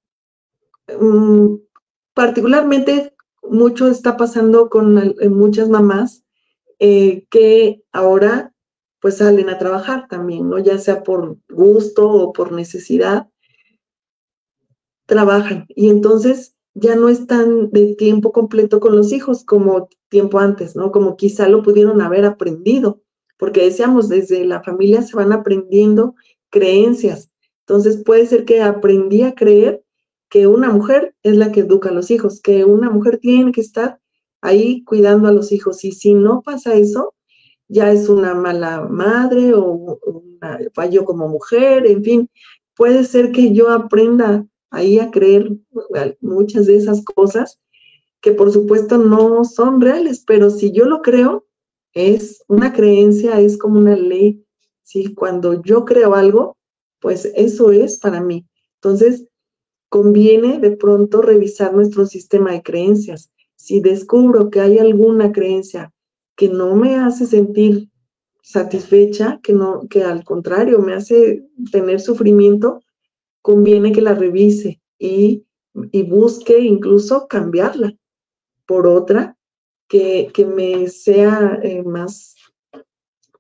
Particularmente, mucho está pasando con muchas mamás que ahora pues salen a trabajar también, ¿no? Ya sea por gusto o por necesidad, trabajan y entonces ya no están de tiempo completo con los hijos como tiempo antes, ¿no? Como quizá lo pudieron haber aprendido, porque decíamos, desde la familia se van aprendiendo creencias. Entonces puede ser que aprendí a creer que una mujer es la que educa a los hijos, que una mujer tiene que estar ahí cuidando a los hijos. Y si no pasa eso, ya es una mala madre o falló como mujer, en fin. Puede ser que yo aprenda ahí a creer muchas de esas cosas que por supuesto no son reales, pero si yo lo creo, es una creencia, es como una ley, ¿sí? Cuando yo creo algo, pues eso es para mí. Entonces, conviene de pronto revisar nuestro sistema de creencias. Si descubro que hay alguna creencia que no me hace sentir satisfecha, que al contrario me hace tener sufrimiento, conviene que la revise y busque incluso cambiarla por otra que me sea más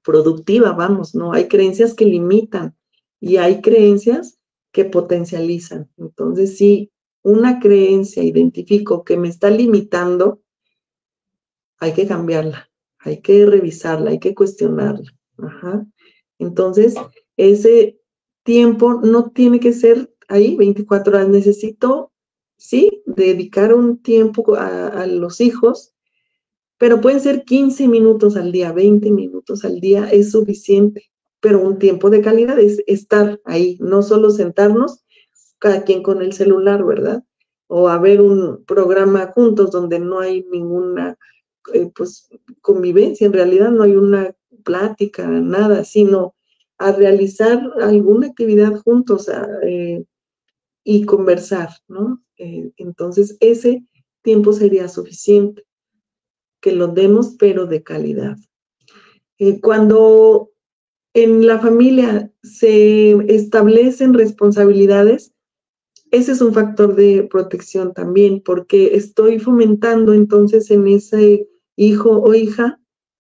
productiva, vamos, ¿no? Hay creencias que limitan y hay creencias que potencializan. Entonces, si una creencia identifico que me está limitando, hay que cambiarla, hay que revisarla, hay que cuestionarla. Ajá. Entonces, ese tiempo no tiene que ser ahí 24 horas. Necesito, sí, dedicar un tiempo a los hijos, pero pueden ser 15 minutos al día, 20 minutos al día, es suficiente. Pero un tiempo de calidad es estar ahí, no solo sentarnos, cada quien con el celular, ¿verdad? O a ver un programa juntos donde no hay ninguna pues convivencia, en realidad no hay una plática, nada, sino a realizar alguna actividad juntos y conversar, ¿no? Entonces, ese tiempo sería suficiente, que lo demos, pero de calidad. Cuando en la familia se establecen responsabilidades, ese es un factor de protección también, porque estoy fomentando entonces en ese hijo o hija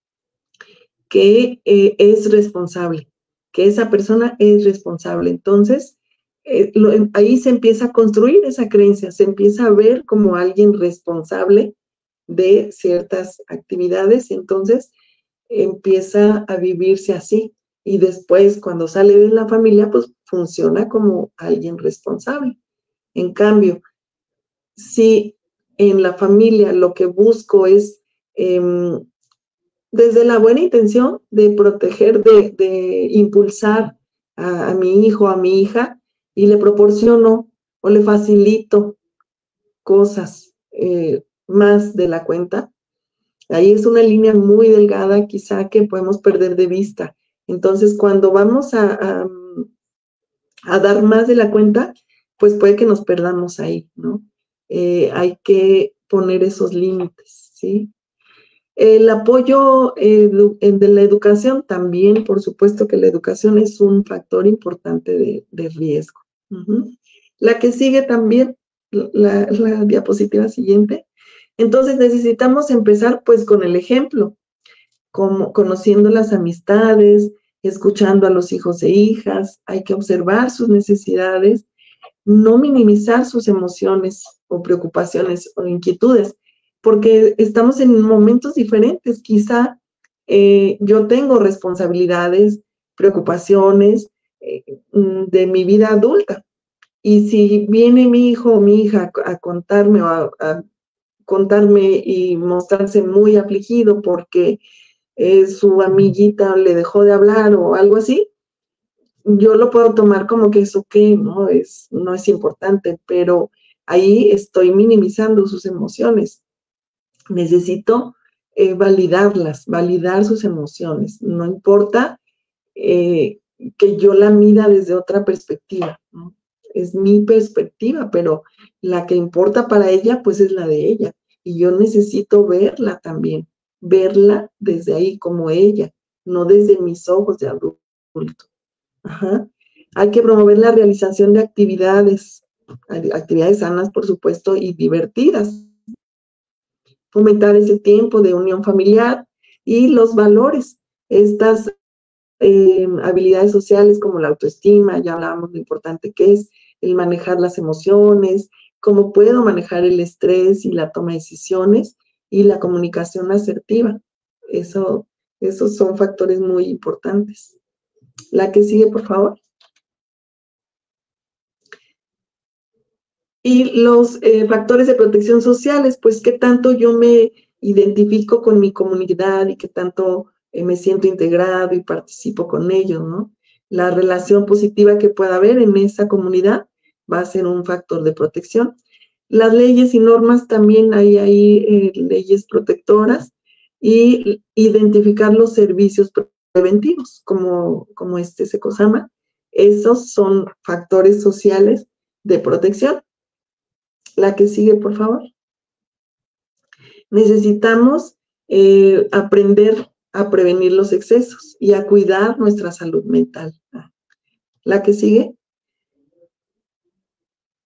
que es responsable, que esa persona es responsable. Entonces, ahí se empieza a construir esa creencia, se empieza a ver como alguien responsable de ciertas actividades, entonces empieza a vivirse así. Y después, cuando sale de la familia, pues funciona como alguien responsable. En cambio, si en la familia lo que busco es desde la buena intención de proteger, de impulsar a mi hijo, a mi hija, y le proporciono o le facilito cosas más de la cuenta, ahí es una línea muy delgada quizá que podemos perder de vista. Entonces, cuando vamos a dar más de la cuenta, pues puede que nos perdamos ahí, ¿no? Hay que poner esos límites, ¿sí? El apoyo de la educación también, por supuesto que la educación es un factor importante de riesgo. La que sigue también, la diapositiva siguiente. Entonces necesitamos empezar pues con el ejemplo, como conociendo las amistades, escuchando a los hijos e hijas, hay que observar sus necesidades, no minimizar sus emociones o preocupaciones o inquietudes, porque estamos en momentos diferentes. Quizá yo tengo responsabilidades, preocupaciones de mi vida adulta. Y si viene mi hijo o mi hija a contarme o a contarme y mostrarse muy afligido porque su amiguita le dejó de hablar o algo así, yo lo puedo tomar como que eso que no es importante, pero ahí estoy minimizando sus emociones. Necesito validarlas, validar sus emociones. No importa que yo la mida desde otra perspectiva, ¿no? Es mi perspectiva, pero la que importa para ella, pues es la de ella. Y yo necesito verla también, verla desde ahí como ella, no desde mis ojos de adulto. Ajá. Hay que promover la realización de actividades sanas, por supuesto, y divertidas. Fomentar ese tiempo de unión familiar y los valores. Estas habilidades sociales como la autoestima, ya hablábamos de lo importante que es el manejar las emociones, cómo puedo manejar el estrés y la toma de decisiones y la comunicación asertiva. Esos son factores muy importantes. La que sigue, por favor. Y los factores de protección sociales, pues qué tanto yo me identifico con mi comunidad y qué tanto me siento integrado y participo con ellos, ¿no? La relación positiva que pueda haber en esa comunidad va a ser un factor de protección. Las leyes y normas también hay leyes protectoras y identificar los servicios preventivos, como este SECOSAMA. Esos son factores sociales de protección. La que sigue, por favor. Necesitamos aprender a prevenir los excesos y a cuidar nuestra salud mental. La que sigue.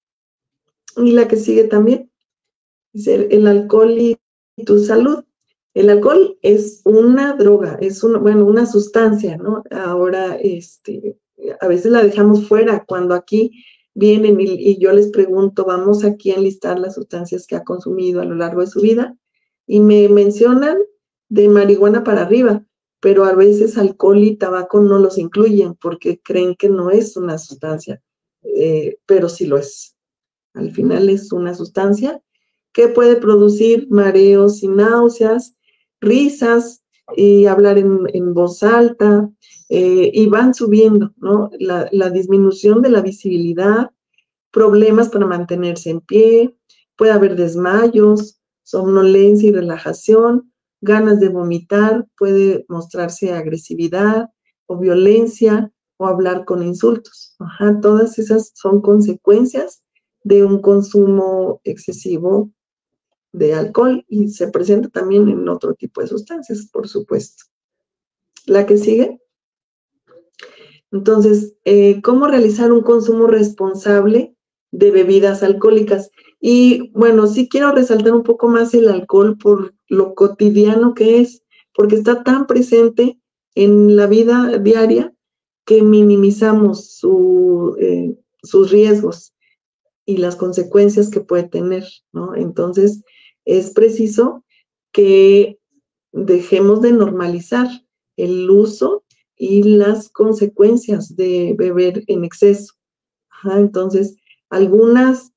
Y la que sigue también. Dice, el alcohol y tu salud. El alcohol es una droga, es una sustancia, ¿no? Ahora, a veces la dejamos fuera cuando aquí vienen y yo les pregunto, vamos aquí a enlistar las sustancias que ha consumido a lo largo de su vida, y me mencionan de marihuana para arriba, pero a veces alcohol y tabaco no los incluyen porque creen que no es una sustancia, pero sí lo es. Al final es una sustancia que puede producir mareos y náuseas, risas y hablar en voz alta, y van subiendo, ¿no? La disminución de la visibilidad, problemas para mantenerse en pie, puede haber desmayos, somnolencia y relajación, ganas de vomitar, puede mostrarse agresividad o violencia o hablar con insultos. Ajá, todas esas son consecuencias de un consumo excesivo de alcohol y se presenta también en otro tipo de sustancias, por supuesto. La que sigue. Entonces, ¿cómo realizar un consumo responsable de bebidas alcohólicas? Y bueno, sí quiero resaltar un poco más el alcohol por lo cotidiano que es, porque está tan presente en la vida diaria que minimizamos sus riesgos y las consecuencias que puede tener, ¿no? Entonces, es preciso que dejemos de normalizar el uso y las consecuencias de beber en exceso. Ajá, entonces, algunos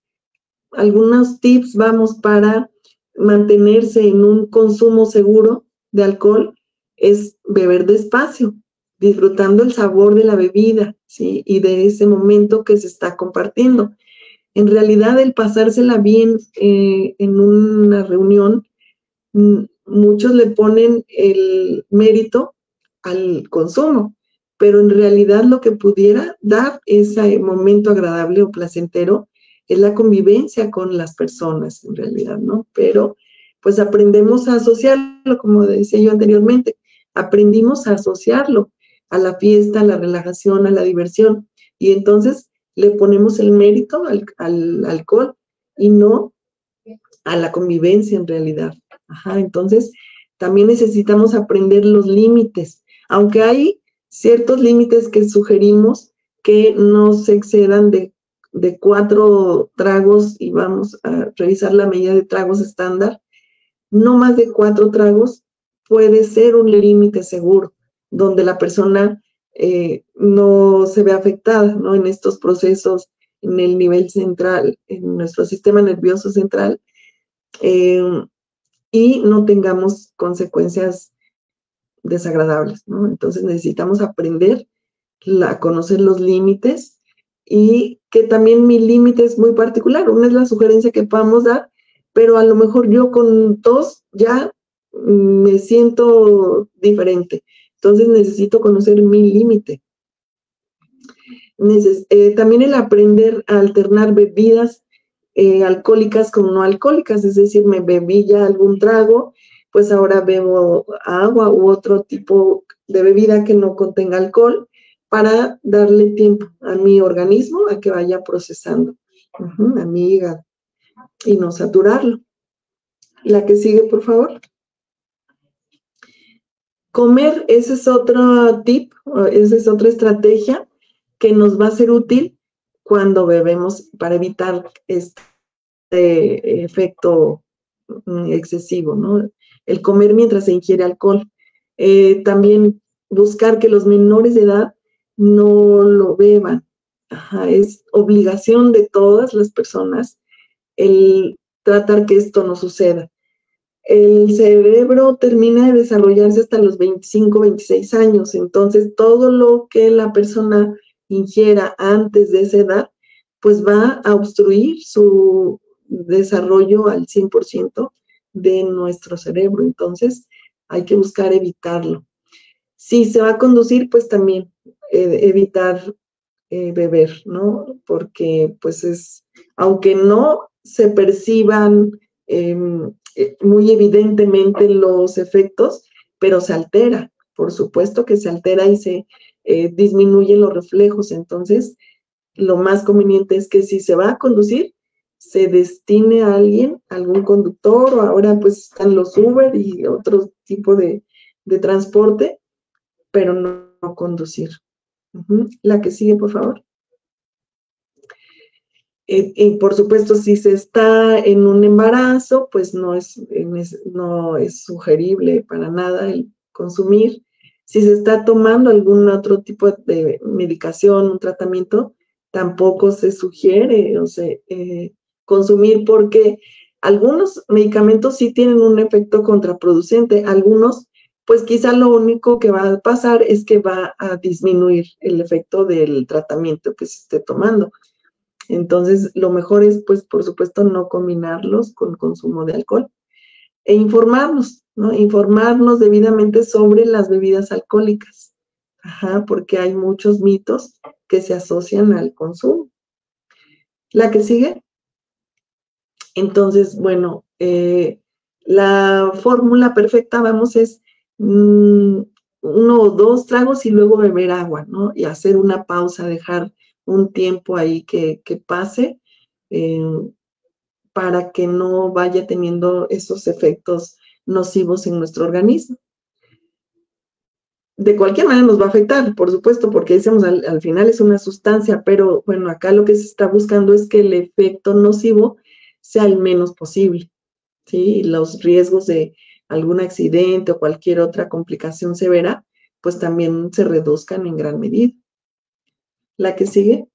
tips vamos para mantenerse en un consumo seguro de alcohol es beber despacio, disfrutando el sabor de la bebida, ¿sí? Y de ese momento que se está compartiendo. En realidad, el pasársela bien en una reunión, muchos le ponen el mérito al consumo, pero en realidad lo que pudiera dar ese momento agradable o placentero es la convivencia con las personas, en realidad, ¿no? Pero pues aprendemos a asociarlo, como decía yo anteriormente, aprendimos a asociarlo a la fiesta, a la relajación, a la diversión, y entonces le ponemos el mérito al alcohol y no a la convivencia en realidad. Ajá, entonces también necesitamos aprender los límites, aunque hay ciertos límites que sugerimos que no se excedan de 4 tragos, y vamos a revisar la medida de tragos estándar. No más de 4 tragos puede ser un límite seguro, donde la persona no se ve afectada, ¿no? En estos procesos, en el nivel central, en nuestro sistema nervioso central, y no tengamos consecuencias desagradables, ¿no? Entonces necesitamos aprender a conocer los límites, y que también mi límite es muy particular. Una es la sugerencia que podamos dar, pero a lo mejor yo con 2 ya me siento diferente. Entonces necesito conocer mi límite. También el aprender a alternar bebidas alcohólicas con no alcohólicas, es decir, me bebí ya algún trago, pues ahora bebo agua u otro tipo de bebida que no contenga alcohol para darle tiempo a mi organismo a que vaya procesando, a mi hígado, y no saturarlo. La que sigue, por favor. Comer, ese es otro tip, esa es otra estrategia que nos va a ser útil cuando bebemos para evitar este efecto excesivo, ¿no? El comer mientras se ingiere alcohol. También buscar que los menores de edad no lo beban. Ajá, es obligación de todas las personas el tratar que esto no suceda. El cerebro termina de desarrollarse hasta los 25, 26 años, entonces todo lo que la persona ingiera antes de esa edad, pues va a obstruir su desarrollo al 100% de nuestro cerebro, entonces hay que buscar evitarlo. Si se va a conducir, pues también evitar beber, ¿no? Porque pues aunque no se perciban muy evidentemente los efectos, pero se altera, por supuesto que se altera y se disminuyen los reflejos. Entonces, lo más conveniente es que si se va a conducir, se destine a alguien, algún conductor, o ahora pues están los Uber y otro tipo de transporte, pero no conducir. La que sigue, por favor. Y por supuesto, si se está en un embarazo, pues no es sugerible para nada el consumir. Si se está tomando algún otro tipo de medicación, un tratamiento, tampoco se sugiere consumir, porque algunos medicamentos sí tienen un efecto contraproducente, algunos pues quizá lo único que va a pasar es que va a disminuir el efecto del tratamiento que se esté tomando. Entonces, lo mejor es, pues, por supuesto, no combinarlos con consumo de alcohol. E informarnos, ¿no? Informarnos debidamente sobre las bebidas alcohólicas. Porque hay muchos mitos que se asocian al consumo. ¿La que sigue? Entonces, bueno, la fórmula perfecta, vamos, es 1 o 2 tragos y luego beber agua, ¿no? Y hacer una pausa, dejar un tiempo ahí que pase para que no vaya teniendo esos efectos nocivos en nuestro organismo. De cualquier manera nos va a afectar, por supuesto, porque decimos al final es una sustancia, pero bueno, acá lo que se está buscando es que el efecto nocivo sea el menos posible, ¿sí? Los riesgos de algún accidente o cualquier otra complicación severa, pues también se reduzcan en gran medida. ¿La que sigue?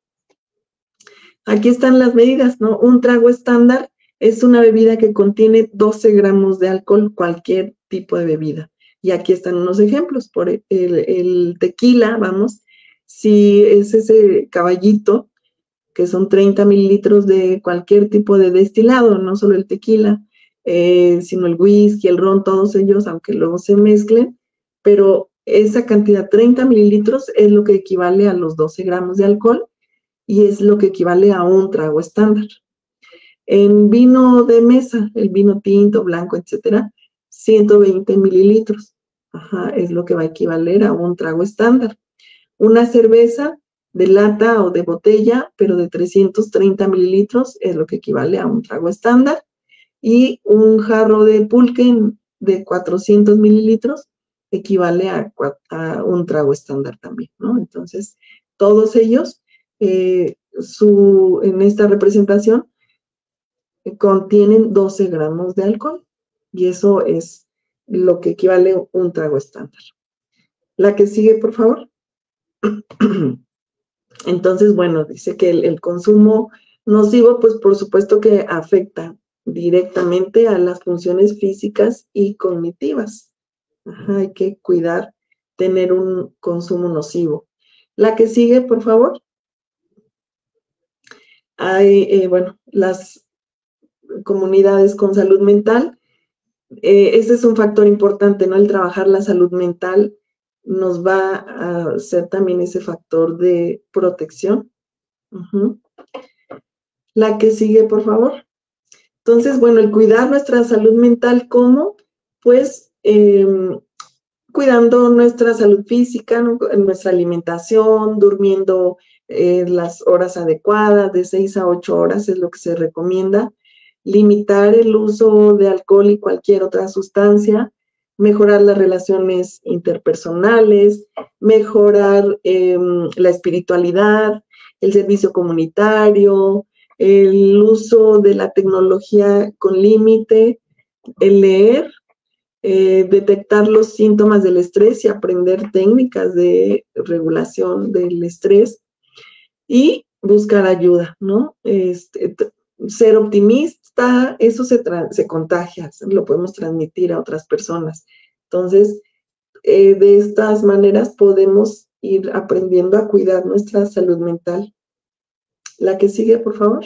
Aquí están las medidas, ¿no? Un trago estándar es una bebida que contiene 12 gramos de alcohol, cualquier tipo de bebida. Y aquí están unos ejemplos. Por el tequila, vamos, si es ese caballito, que son 30 mililitros de cualquier tipo de destilado, no solo el tequila, sino el whisky, el ron, todos ellos, aunque luego se mezclen, pero esa cantidad, 30 mililitros, es lo que equivale a los 12 gramos de alcohol y es lo que equivale a un trago estándar. En vino de mesa, el vino tinto, blanco, etcétera, 120 mililitros. Es lo que va a equivaler a un trago estándar. Una cerveza de lata o de botella, pero de 330 mililitros, es lo que equivale a un trago estándar. Y un jarro de pulque de 400 mililitros equivale a un trago estándar también, ¿no? Entonces, todos ellos, en esta representación, contienen 12 gramos de alcohol. Y eso es lo que equivale a un trago estándar. La que sigue, por favor. Entonces, bueno, dice que el consumo nocivo, pues por supuesto que afecta directamente a las funciones físicas y cognitivas. Hay que cuidar tener un consumo nocivo. La que sigue, por favor. Hay, bueno, las comunidades con salud mental. Ese es un factor importante, ¿no? El trabajar la salud mental nos va a ser también ese factor de protección. La que sigue, por favor. Entonces, bueno, el cuidar nuestra salud mental, ¿cómo? Pues cuidando nuestra salud física, ¿no? Nuestra alimentación, durmiendo las horas adecuadas, de 6 a 8 horas es lo que se recomienda. Limitar el uso de alcohol y cualquier otra sustancia, mejorar las relaciones interpersonales, mejorar la espiritualidad, el servicio comunitario, el uso de la tecnología con límite, el leer, detectar los síntomas del estrés y aprender técnicas de regulación del estrés y buscar ayuda, ¿no? Ser optimista, eso se contagia, lo podemos transmitir a otras personas. Entonces, de estas maneras podemos ir aprendiendo a cuidar nuestra salud mental. La que sigue, por favor.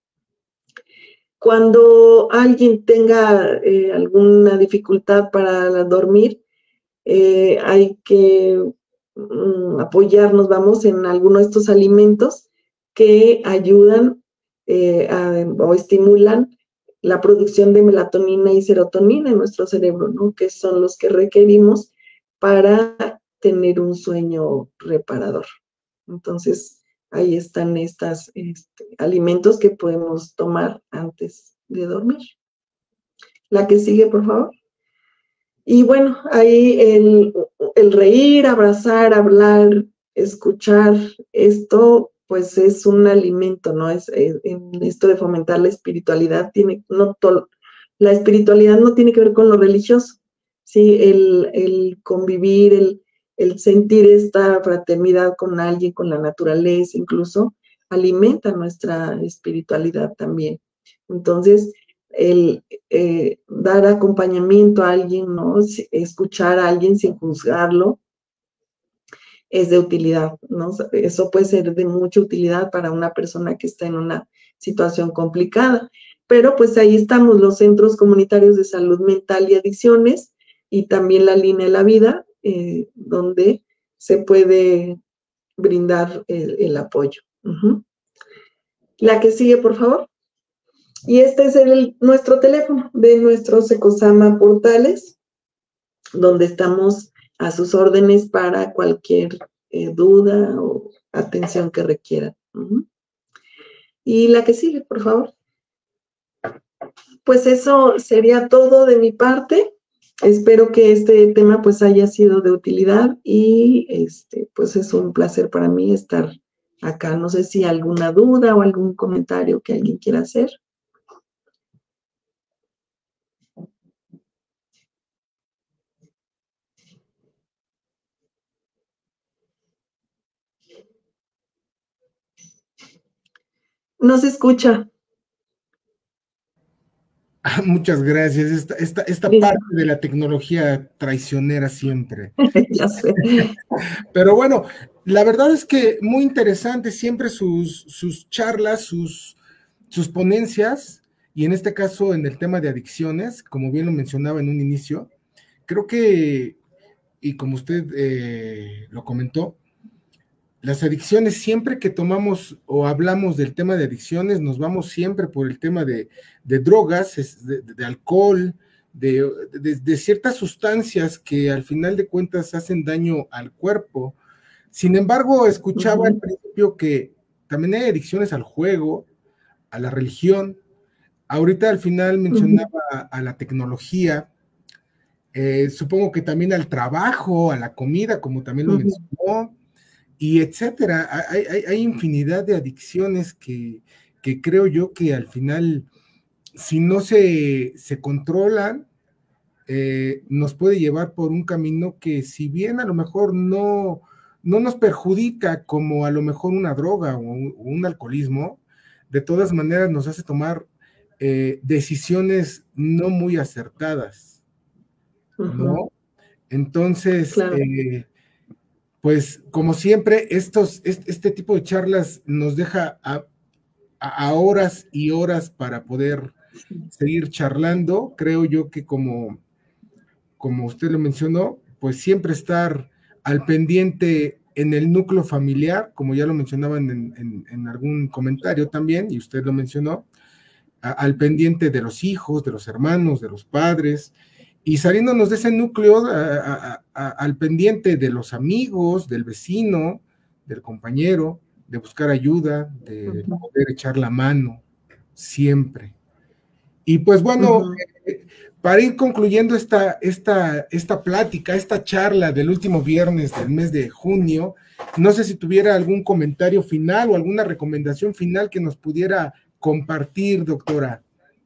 Cuando alguien tenga alguna dificultad para dormir, hay que apoyarnos, vamos, en alguno de estos alimentos que ayudan o estimulan la producción de melatonina y serotonina en nuestro cerebro, ¿no? Que son los que requerimos para tener un sueño reparador. Entonces, ahí están estos alimentos que podemos tomar antes de dormir. La que sigue, por favor. Y bueno, ahí el reír, abrazar, hablar, escuchar, esto pues es un alimento, ¿no? En esto de fomentar la espiritualidad, la espiritualidad no tiene que ver con lo religioso, ¿sí? El convivir, el sentir esta fraternidad con alguien, con la naturaleza, incluso, alimenta nuestra espiritualidad también. Entonces, el dar acompañamiento a alguien, ¿no? Escuchar a alguien sin juzgarlo, es de utilidad, ¿no? Eso puede ser de mucha utilidad para una persona que está en una situación complicada. Pero pues ahí estamos los centros comunitarios de salud mental y adicciones y también la línea de la vida, donde se puede brindar el apoyo. La que sigue, por favor. Y este es nuestro teléfono de nuestros Ecosama Portales, donde estamos a sus órdenes para cualquier duda o atención que requieran. Y la que sigue, por favor. Pues eso sería todo de mi parte. Espero que este tema pues haya sido de utilidad y pues es un placer para mí estar acá. No sé si alguna duda o algún comentario que alguien quiera hacer. No se escucha. Muchas gracias. Esta parte de la tecnología traicionera siempre. Ya sé. Pero bueno, la verdad es que muy interesante siempre sus charlas, sus ponencias, y en este caso en el tema de adicciones, como bien lo mencionaba en un inicio, creo que, y como usted lo comentó, las adicciones, siempre que tomamos o hablamos del tema de adicciones, nos vamos siempre por el tema de drogas, de alcohol, de ciertas sustancias que al final de cuentas hacen daño al cuerpo. Sin embargo, escuchaba al principio que también hay adicciones al juego, a la religión. Ahorita al final mencionaba a la tecnología, supongo que también al trabajo, a la comida, como también lo mencionó, y etcétera. Hay infinidad de adicciones que creo yo que al final, si no se controlan, nos puede llevar por un camino que, si bien a lo mejor no nos perjudica como a lo mejor una droga o un alcoholismo, de todas maneras nos hace tomar decisiones no muy acertadas, ¿no? Entonces, claro. Pues como siempre, este tipo de charlas nos deja a horas y horas para poder seguir charlando. Creo yo que como usted lo mencionó, pues siempre estar al pendiente en el núcleo familiar, como ya lo mencionaban en algún comentario también, y usted lo mencionó, al pendiente de los hijos, de los hermanos, de los padres, y saliéndonos de ese núcleo al pendiente de los amigos, del vecino, del compañero, de buscar ayuda, de poder echar la mano, siempre. Y pues bueno, para ir concluyendo esta plática, esta charla del último viernes del mes de junio, no sé si tuviera algún comentario final o alguna recomendación final que nos pudiera compartir, doctora.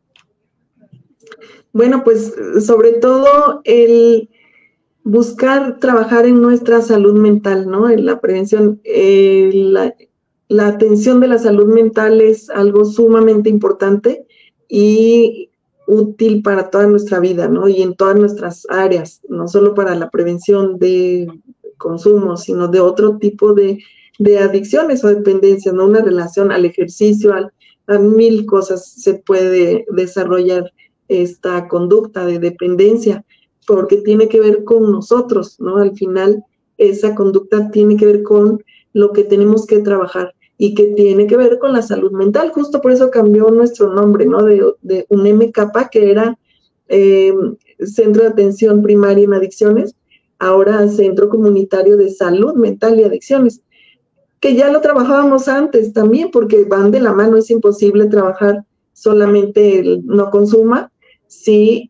Bueno, pues sobre todo el buscar trabajar en nuestra salud mental, ¿no? En la prevención, la atención de la salud mental es algo sumamente importante y útil para toda nuestra vida, ¿no? Y en todas nuestras áreas, no solo para la prevención de consumo, sino de otro tipo de adicciones o dependencias, ¿no? Una relación al ejercicio, a mil cosas se puede desarrollar esta conducta de dependencia, porque tiene que ver con nosotros, ¿no? Al final, esa conducta tiene que ver con lo que tenemos que trabajar y que tiene que ver con la salud mental. Justo por eso cambió nuestro nombre, ¿no? De UNEM-CAPA, que era Centro de Atención Primaria en Adicciones, ahora Centro Comunitario de Salud Mental y Adicciones, que ya lo trabajábamos antes también, porque van de la mano, es imposible trabajar solamente el no consuma si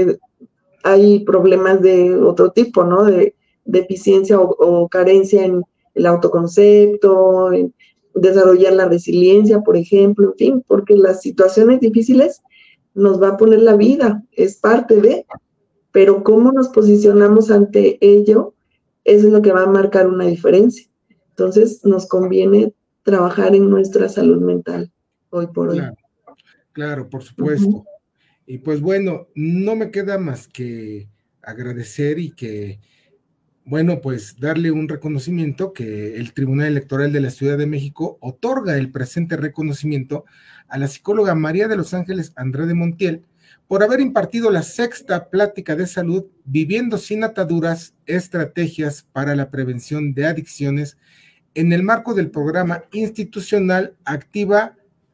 hay problemas de otro tipo, ¿no? De deficiencia o carencia en el autoconcepto, en desarrollar la resiliencia, por ejemplo, en fin, porque las situaciones difíciles nos va a poner la vida, es parte de, pero cómo nos posicionamos ante ello, eso es lo que va a marcar una diferencia. Entonces, nos conviene trabajar en nuestra salud mental hoy por hoy. Claro, claro, por supuesto. Y pues bueno, no me queda más que agradecer y que, bueno, pues darle un reconocimiento que el Tribunal Electoral de la Ciudad de México otorga el presente reconocimiento a la psicóloga María de los Ángeles Andrade Montiel por haber impartido la sexta plática de salud Viviendo sin ataduras, estrategias para la prevención de adicciones en el marco del programa institucional Activa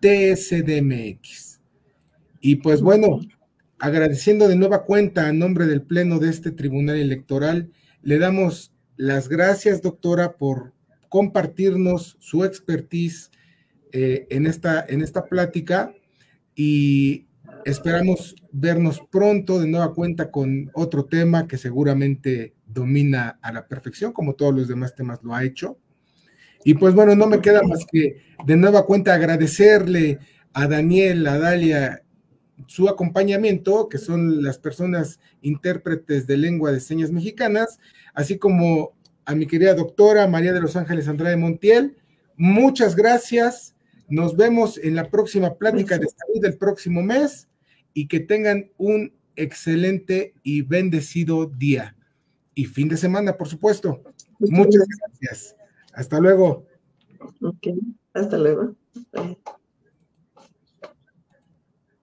TSDMX. Y pues bueno, agradeciendo de nueva cuenta a nombre del Pleno de este Tribunal Electoral, le damos las gracias, doctora, por compartirnos su expertise en esta plática y esperamos vernos pronto de nueva cuenta con otro tema que seguramente domina a la perfección, como todos los demás temas lo ha hecho. Y pues bueno, no me queda más que de nueva cuenta agradecerle a Daniel, a Dalia, su acompañamiento, que son las personas intérpretes de lengua de señas mexicanas, así como a mi querida doctora María de los Ángeles Andrade Montiel. Muchas gracias. Nos vemos en la próxima plática de salud del próximo mes y que tengan un excelente y bendecido día. Y fin de semana, por supuesto. Muchas gracias. Hasta luego. Ok, hasta luego. Bye.